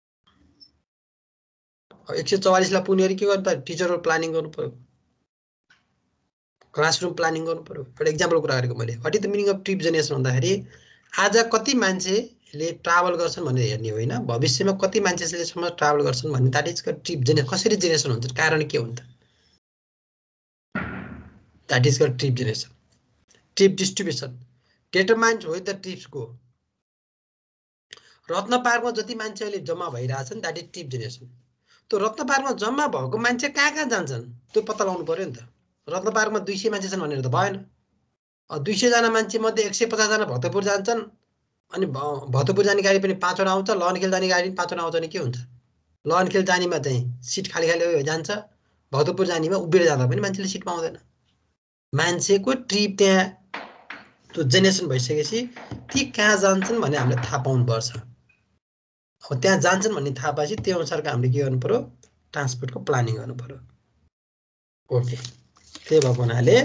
144 लाई पुग्ने गरी के गर्नु पर्यो? टिचरहरु प्लानिङ गर्नु पर्यो, क्लासरुम प्लानिङ गर्नु पर्यो। एउटा एक्जाम्पल कुरा गरेको मैले। What is the meaning of trip generation भन्दाखेरि आज कति मान्छेले ट्राभल गर्छन् भनेर हेर्ने होइन, भविष्यमा कति मान्छेले सम्म ट्राभल गर्छन् भन्ने। That is trip generation. कसरी जेनेरेसन हुन्छ, कारण के हुन्छ, that is trip generation. Trip distribution determines where the trips go. Ratna पार्कमा जति मान्छे अहिले जम्मा भइरहेछन् दैट इज ट्रिप जेनेरेसन। त्यो रत्न पार्कमा जम्मा भएको मान्छे कहाँ जान्छन् त्यो पत्ता लगाउनु पर्यो नि त। रत्न पार्कमा 200 मान्छे छन् भनेर त भएन। 200 जना मान्छे मध्ये 150 जना भक्तपुर जान्छन्, अनि भक्तपुर जाने गाडी पनि 5 वटा आउँछ, लहनखेल जाने गाडी पनि 5 वटा आउँछ भने के हुन्छ? लहनखेल जानेमा चाहिँ सिट खाली जान्छ, भक्तपुर जानेमा उभिएर जाँदा पनि मान्छेले सिट पाउँदैन। मान्छेको ट्रिप त्यहाँ त्यो जेनेरेसन भइसकेपछि ती कहाँ जान्छन् भन्ने हामीले थाहा पाउनुपर्छ। अब त्यहाँ जान्छन् भन्ने थाहा पाएपछि त्यो अनुसारको हामीले के गर्नु पर्यो? ट्रान्सपोर्टको प्लानिङ गर्नु पर्यो। ओके, त्यही भएको हुनाले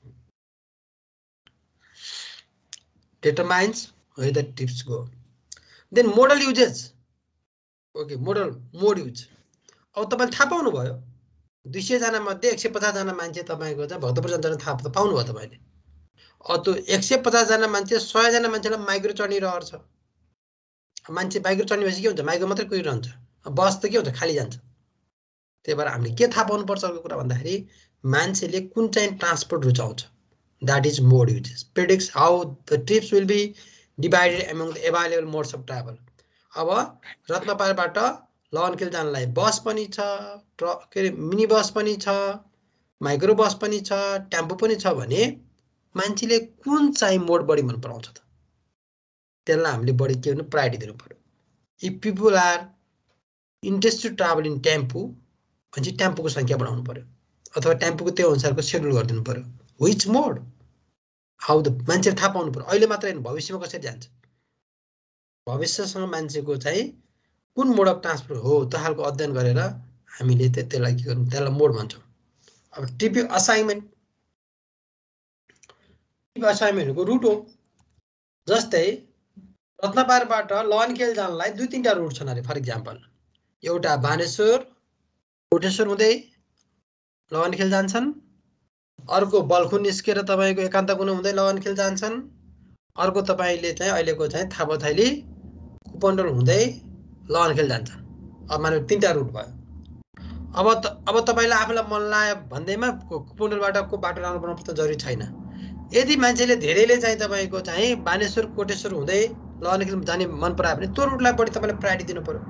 determines where the trips go. Then modal uses. Okay, mode use. अब तपाईले थाहा पाउनु भयो 200 जना मध्ये 150 जना मान्छे तपाईको चाहिँ भक्तपुर जान्छ थाहा पाउनु भयो तपाईले। अब त्यो 150 जना मान्छे 100 जना मान्छेलाई माइक्रो चढ्ने रहर छ। मान्छे माइक्रो चढ्ने भएपछि के हुन्छ? माइक्रो मात्रै कुदिरहन्छ, बस त के हुन्छ? खाली जान्छ। त्यही भएर हामीले के थाहा पाउनु पर्छ कुरा भन्दाखेरि मान्छेले कुन चाहिँ ट्रान्सपोर्ट रुचाउँछ। That is mode uses. Predicts how the trips will be divided among the available modes of travel. अब रत्नपारबाट लहनखेल जानलाई बस पनि छ, मिनी बस पनि छ, माइक्रो बस पनि छ, टेम्पो पनि छ भने मान्छेले कुन चाहिँ मोड बढी मन पराउँछ त? त्यसलाई हामीले बढी के गर्नु? प्रायोरिटी दिनु पर्यो। If people are interested to travel in tempo भने टेम्पोको संख्या बढाउनु पर्यो, अथवा टेम्पोको त्यो अनुसारको शेड्युल गरिदिनु पर्यो। Which mode? How the मान्छेले थाहा पाउनु पर्यो। अहिले मात्र हैन, भविष्यमा कसरी जान्छ, भविष्यसँग मान्छेको चाहिँ कुन मोड अफ ट्रान्सपोर्ट हो त्यो खालको अध्ययन गरेर हामीले त्यसलाई के गर्नु? त्यसलाई मोड भन्छौँ। अब ट्रिप असाइनमेन्ट, असाइनमेन्टको रुट हो। जस्तै रत्नपारबाट लवनखेल जानलाई 2-3टा रुट छन् अरे। फर इक्जाम्पल एउटा बानेश्वर कोटेश्वर हुँदै लवनखेल जान्छन्, अर्को बल्खु निस्केर तपाईको एकान्तकुन हुँदै लवनखेल जान्छन्, अर्को तपाईले चाहिँ अहिलेको चाहिँ थापाथैली कुपण्डल हुँदै लवनखेल जान्छन्। अब माने 3टा रुट भयो। अब तपाईलाई आफूलाई मन लाग्यो भन्दैमा कुपण्डलबाट को बाटो राम्रो बनाउनु त जरुरी छैन। यदि मान्छेले धेरैले चाहिँ तपाईको चाहिँ बानेश्वर कोटेश्वर हुँदै लवनखेल जाने मन परायो भने त्यो रुटलाई बढी तपाईले प्रायोरिटी दिनु पर्यो।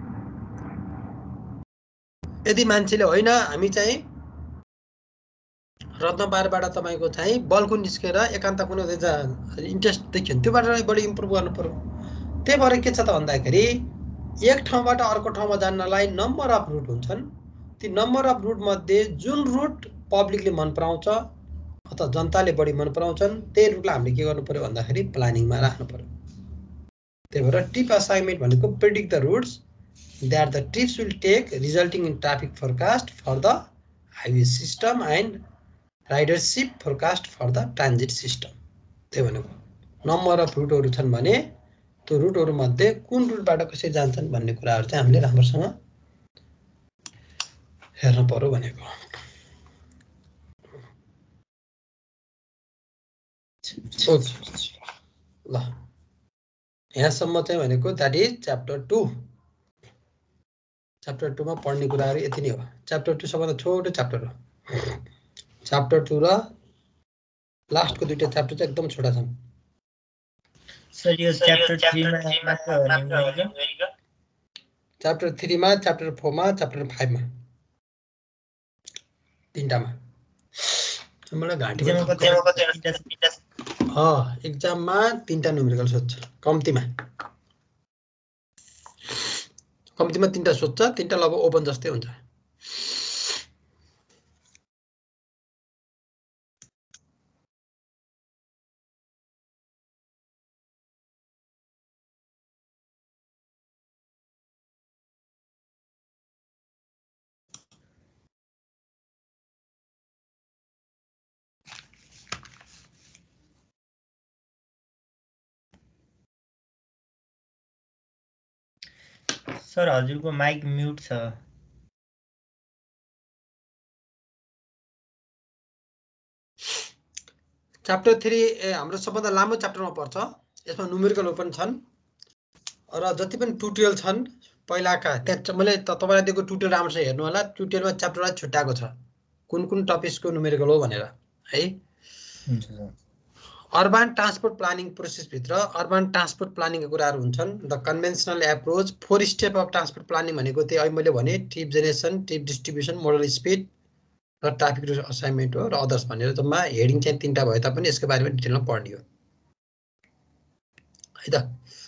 यदि मान्छेले होइन हामी चाहिँ रत्नपारबाट तपाईको चाहिँ बल्खु निस्केर एकान्त कुन इन्ट्रेस्ट देखियो त्यो बाटोलाई बढी इम्प्रुभ गर्नु पर्यो। त्यही भएर के छ त भन्दाखेरि एक ठाउँबाट अर्को ठाउँमा जान्नलाई नम्बर अफ रुट हुन्छन्। ती नम्बर अफ रुट मध्ये जुन रुट पब्लिकले मन पराउँछ अथवा जनताले बढी मन पराउँछन् त्यही रुटलाई हामीले के गर्नु पर्यो भन्दाखेरि प्लानिङमा राख्नु पर्यो। त्यही भएर ट्रिप असाइनमेन्ट भनेको predict the routes that the trips will take resulting in traffic forecast for the highway system and ridership forecast for the transit system. त्यही भनेको नम्बर अफ रुटहरु छन् भने त्यो रुटहरु मध्ये कुन रुटबाट कसरी जान्छन् भन्ने कुराहरु चाहिँ हामीले राम्रोसँग हेर्न पर्यो भनेको। ओके ल यहाँसम्म चाहिँ भनेको दैट इज च्याप्टर 2। च्याप्टर 2 मा पढ्ने कुराहरु यति नै हो। च्याप्टर 2 सबभन्दा छोटो च्याप्टर हो। च्याप्टर 2 र लास्टको दुईटा च्याप्टर चाहिँ एकदम छोटा छन्। सर यो च्याप्टर 3 मा मात्र हो न्यूमेरिकल? च्याप्टर 3 मा, च्याप्टर 4 मा, च्याप्टर 5 मा, तीनटामा। मलाई घाँटी एक्जाममा 3टा न्यूमेरिकल सोध्छ कम्तीमा। कम्तीमा 3टा सोध्छ, 3टा लगभग ओपन जस्तै हुन्छ। सर हजुरको माइक म्युट छ। च्याप्टर 3 हाम्रो सबभन्दा लामो च्याप्टरमा पर्छ। यसमा न्यूमेरिकल पनि छन् र जति पनि ट्युटोरियल छन् पहिलाका त्यहाँ मैले तपाईलाई दिएको ट्युटोरियल राम्रोसँग हेर्नु होला। ट्युटोरियलमा च्याप्टरलाई छुट्याएको छ कुन कुन टपिक्सको न्यूमेरिकल हो भनेर है। हुन्छ sir. Urban transport planning process भित्र अर्बन ट्रान्सपोर्ट प्लानिङको कुराहरु हुन्छन्। The conventional approach 4 step of transport planning भनेको त्यही अहिले मैले भने trip generation, trip distribution, modal split र ट्राफिक रुट असाइनमेन्ट हो र अदर्स भनेर जम्मा हेडिङ चाहिँ 3टा भए तापनि यसको बारेमा डिटेलमा पढ्ने हो है त।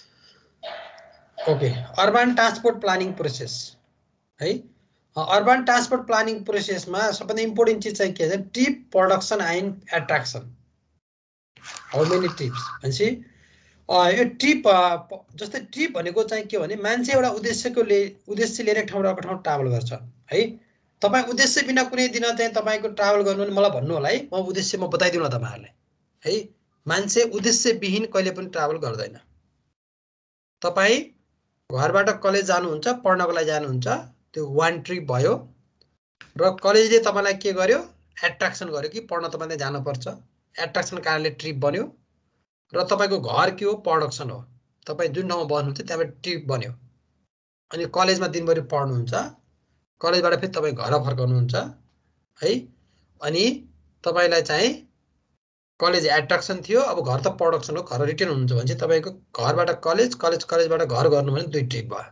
Okay urban transport planning process है। अर्बन ट्रान्सपोर्ट प्लानिङ प्रोसेसमा सबभन्दा इम्पोर्टेन्ट चीज चाहिँ के छ trip production and attraction. How many trips भनेपछि यो ट्रिप जस्तै ट्रिप भनेको चाहिँ के भने मान्छे एउटा उद्देश्य लिएर एक ठाउँबाट अर्को ठाउँ ट्राभल गर्छ है। तपाई उद्देश्य बिना कुनै दिन चाहिँ तपाईको ट्राभल गर्नु भने मलाई भन्नु होला है, म उद्देश्य म बताइदिउँला तपाईहरुलाई है। मान्छे उद्देश्य विहीन कहिले पनि ट्राभल गर्दैन। तपाई घरबाट कलेज जानुहुन्छ, पढ्नको लागि जानुहुन्छ, त्यो वान ट्रिप भयो र कलेजले तपाईलाई के गर्यो एट्र्याक्सन गर्यो कि पढ्न तपाईले जानुपर्छ। एट्र्याक्सन कारणले ट्रिप बन्यो र तपाईको घर के हो प्रोडक्सन हो। तपाई जुन ठाउँमा बस्नुहुन्छ त्यहाँबाट ट्रिप बन्यो। अनि कलेजमा दिनभरि पढ्नुहुन्छ, कलेजबाट फेरि तपाई घर फर्कनुहुन्छ है। अनि तपाईलाई चाहिँ कलेज एट्र्याक्सन थियो, अब घर त प्रोडक्सन हो, घर रिटर्न हुनुहुन्छ भने चाहिँ तपाईको घरबाट कलेज, कलेजबाट घर गर्नु भने 2 ट्रिप भयो।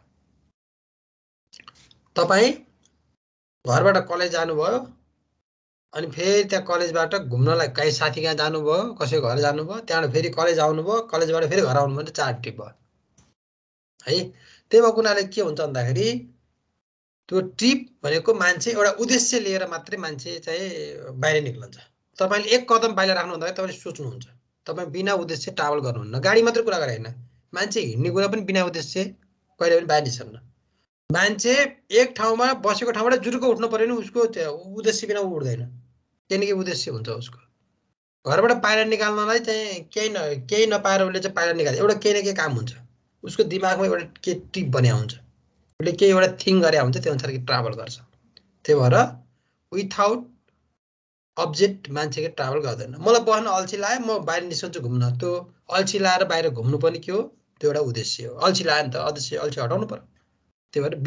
तपाई घरबाट कलेज जानुभयो अनि फेरि त्यहाँ कलेजबाट घुम्नलाई कहीँ साथी कहाँ जानुभयो, कसैको घर जानुभयो, त्यहाँबाट फेरि कलेज आउनुभयो, कलेजबाट फेरि घर आउनु भने 4 ट्रिप भयो है। त्यही भएको हुनाले के हुन्छ भन्दाखेरि त्यो ट्रिप भनेको मान्छे एउटा उद्देश्य लिएर मात्रै मान्छे चाहिँ बाहिर निक्लन्छ। तपाईले एक कदम बाहिर राख्नु भन्दा तपाईले सोच्नुहुन्छ। तपाई बिना उद्देश्य ट्राभल गर्नुहुन्न। गाडी मात्र कुरा गरे हैन, मान्छे हिड्ने कुरा पनि बिना उद्देश्य कहिले पनि बाहिर निस्कन्न। मान्छे एक ठाउँमा बसेको ठाउँबाट जुरुको उठ्नु पर्यो नि उसको उद्देश्य बिना उठ्दैन। केही न केही उद्देश्य हुन्छ उसको। घरबाट बाहिर निकाल्नलाई चाहिँ केही नपाएर उसले चाहिँ बाहिर निकाल्छ एउटा केही न केही काम हुन्छ उसको दिमागमा एउटा के टिप बन्या हुन्छ उसले केही एउटा थिङ गरे हुन्छ त्यो अनुसार ट्राभल गर्छ त्यही भएर विथआउट अब्जेक्ट मान्छेले ट्राभल गर्दैन मलाई बस्न अल्छी लाग्यो म बाहिर निस्कन्छु घुम्न त्यो अल्छी लाएर बाहिर घुम्नु पनि के हो त्यो एउटा उद्देश्य हो अल्छी लाग्यो नि त अल्छी हटाउनु पर्यो त्यही भएर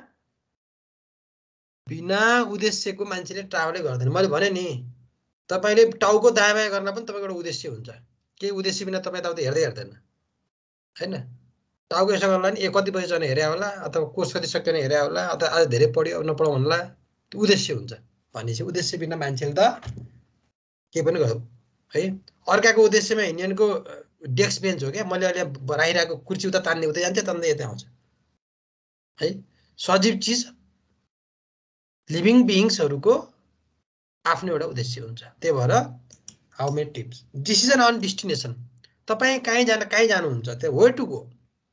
बिना उद्देश्यको मान्छेले ट्राभलै गर्दैन मैले भने नि तपाईले टाउको दायाँ बायाँ गर्न पनि तपाईँको एउटा उद्देश्य हुन्छ केही उद्देश्य बिना तपाईँ त हेर्दै हेर्दैन हैन टाउको यसो गर्ला नि कति बजीसम्म हेरे होला अथवा कोर्स कति सकेन हेरे होला अथवा आज धेरै पढ्यो नपढौँ भन्ला त्यो उद्देश्य हुन्छ भनेपछि उद्देश्य बिना मान्छेले त के पनि गर्यो है अर्काको उद्देश्यमा हिँड्नेको डेस्क बेन्च हो क्या मैले अहिले राखिरहेको कुर्सी उता तान्ने उतै जान्छ तान्दै यतै आउँछ है सजीव चिज लिभिङ बिइङ्सहरूको आफ्नो एउटा उद्देश्य हुन्छ त्यही भएर how many trips decision on destination तपाईँ कहीँ जानुहुन्छ त्यो वेयर टु गो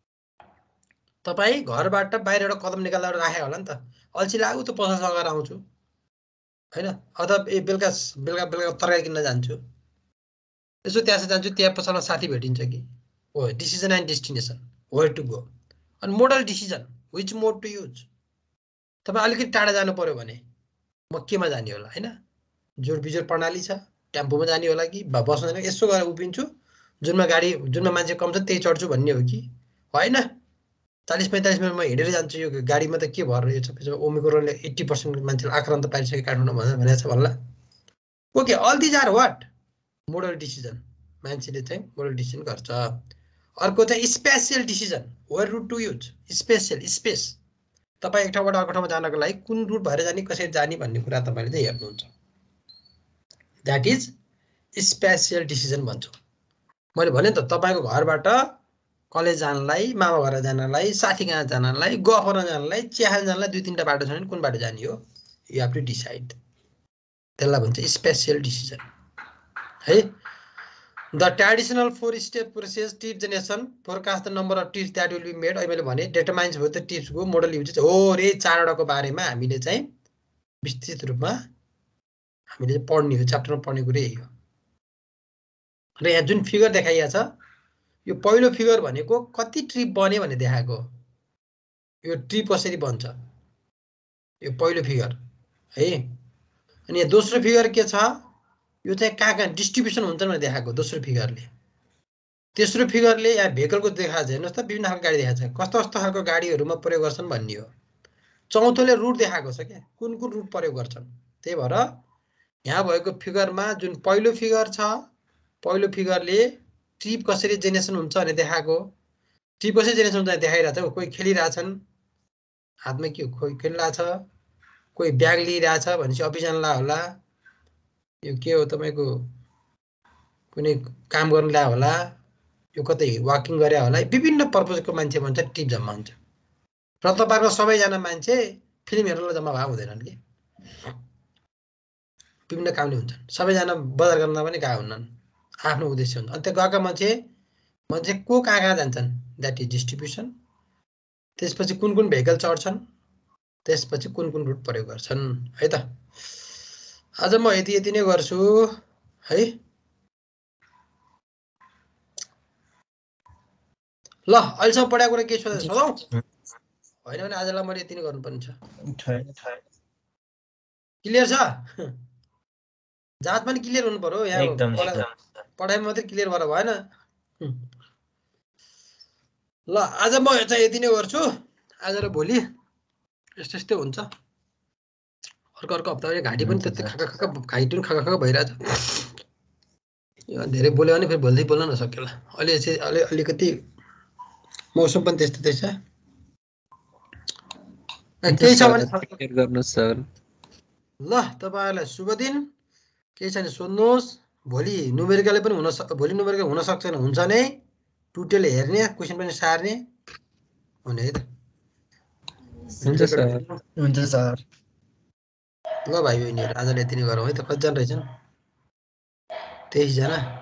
तपाईँ घरबाट बाहिर एउटा कदम निकाल्दा राखेको होला नि त अल्छी लाग्यो त पसल सघाएर आउँछु हैन अथवा बेलुका तरकारी किन्न जान्छु यसो त्यहाँ जान्छु त्यहाँ पसलमा साथी भेटिन्छ कि हो decision and destination where to go अनि modal decision which mode to use तपाईँ अलिकति टाढा जानु पर्यो भने म केमा जाने होला हैन जोडबिजोड प्रणाली छ टेम्पोमा जाने होला कि बसमा जाने यसो गरेर उभिन्छु जुनमा मान्छे कम छ त्यही चढ्छु भन्ने हो कि होइन 40-45 मिनटमा हिँडेर जान्छु यो गाडीमा त के भएर यो सबै ओमिक्रोनले 80% मान्छेलाई आक्रान्त पारिसक्यो काठमाडौँ भनेको छ भन्ला okay all these are what modal decision मान्छेले चाहिँ मोडल डिसिजन गर्छ अर्को चाहिँ spatial decision where route to use spatial space तपाईँ एक ठाउँबाट अर्को ठाउँमा जानको लागि कुन रुट भएर जाने कसरी जाने भन्ने कुरा तपाईँले चाहिँ हेर्नुहुन्छ द्याट इज स्पेसियल डिसिजन भन्छु मैले भने त तपाईँको घरबाट कलेज जानलाई मामा घर जानलाई साथी कहाँ जानलाई गफ गर्न जानलाई चिया खान जानलाई 2-3टा बाटो छ भने कुन बाटो जाने हो यु हेभ टु डिसाइड त्यसलाई भन्छ स्पेसियल डिसिजन है the traditional four step process trip generation forecast the number of trips that will be made अहिले भने डेटरमाइन्स हो त टिप्सको मोडल युज हो रे 4वटाको बारेमा हामीले चाहिँ विस्तृत रूपमा हामीले पढ्ने हो च्याप्टरमा पढ्ने कुरा यही हो र यहाँ जुन फिगर देखाइएको छ यो पहिलो फिगर भनेको कति ट्रिप बन्यो भने देखाएको यो ट्रिप कसरी बन्छ यो पहिलो फिगर है अनि यहाँ दोस्रो फिगर के छ यो चाहिँ कहाँ डिस्ट्रिब्युसन हुन्छ भनेर देखाएको दोस्रो फिगरले तेस्रो फिगरले यहाँ भेहिकलको देखाएको छ हेर्नुहोस् त विभिन्न खालको गाडी देखाएको छ कस्तो कस्तो खालको गाडीहरूमा प्रयोग गर्छन् भन्ने हो चौथोले रुट देखाएको छ क्या कुन कुन रुट प्रयोग गर्छन् त्यही भएर यहाँ भएको फिगरमा जुन पहिलो फिगर छ पहिलो फिगरले ट्रिप कसरी जेनेरेसन हुन्छ भने देखाएको ट्रिप कसरी जेनेरेसन हुन्छ देखाइरहेको छ कोही खेलिरहेछन् हातमा के कोही खेलिरहेछ कोही ब्याग लिइरहेछ भनेपछि अफिस जानला होला यो के हो तपाईँको कुनै काम गर्नलाई होला यो कतै वाकिङ गरे होला विभिन्न पर्पजको मान्छे भन्छ ट्रिप जम्मा हुन्छ र तपाईँको सबैजना मान्छे फिल्म हेर्नलाई जम्मा भएको हुँदैनन् कि विभिन्न कामले हुन्छन् सबैजना बजार गर्न पनि गएको हुन्नन् आफ्नो उद्देश्य हुन्छ अनि त्यो गएका मान्छे को कहाँ जान्छन् द्याट इज डिस्ट्रिब्युसन त्यसपछि कुन कुन भेहिकल चढ्छन् त्यसपछि कुन कुन रुट प्रयोग गर्छन् है त आज म यति नै गर्छु है ल अहिलेसम्म पढाएको कुरा के सोधौँ होइन भने आजलाई मैले यति नै गर्नुपर्ने छ क्लियर छ जाँच पनि क्लियर हुनु पर्यो यहाँ पढाइमा मात्रै क्लियर भएर भएन ल आज म चाहिँ यति नै गर्छु आज र भोलि यस्तै हुन्छ अर्को हप्ता घाँटी पनि त्यस्तै खाका घाँटी पनि खाका भइरहेछ धेरै बोल्यो भने फेरि भोलि बोल्न नसकेला अहिले चाहिँ अलिकति मौसम पनि त्यस्तै छ केही छ भने गर्नुहोस् सर ल तपाईहरुलाई शुभ दिन केही छ भने सोध्नुहोस् भोलि न्युमेरिकल पनि हुन सक्छ नि हुन्छ नै टुटेल हेर्ने क्वेशन पनि सार्ने हुने है त हुन्छ सर ल भाइ बहिनीहरु आजले यति नै गरौँ है त कतिजना रहेछन् 23 जना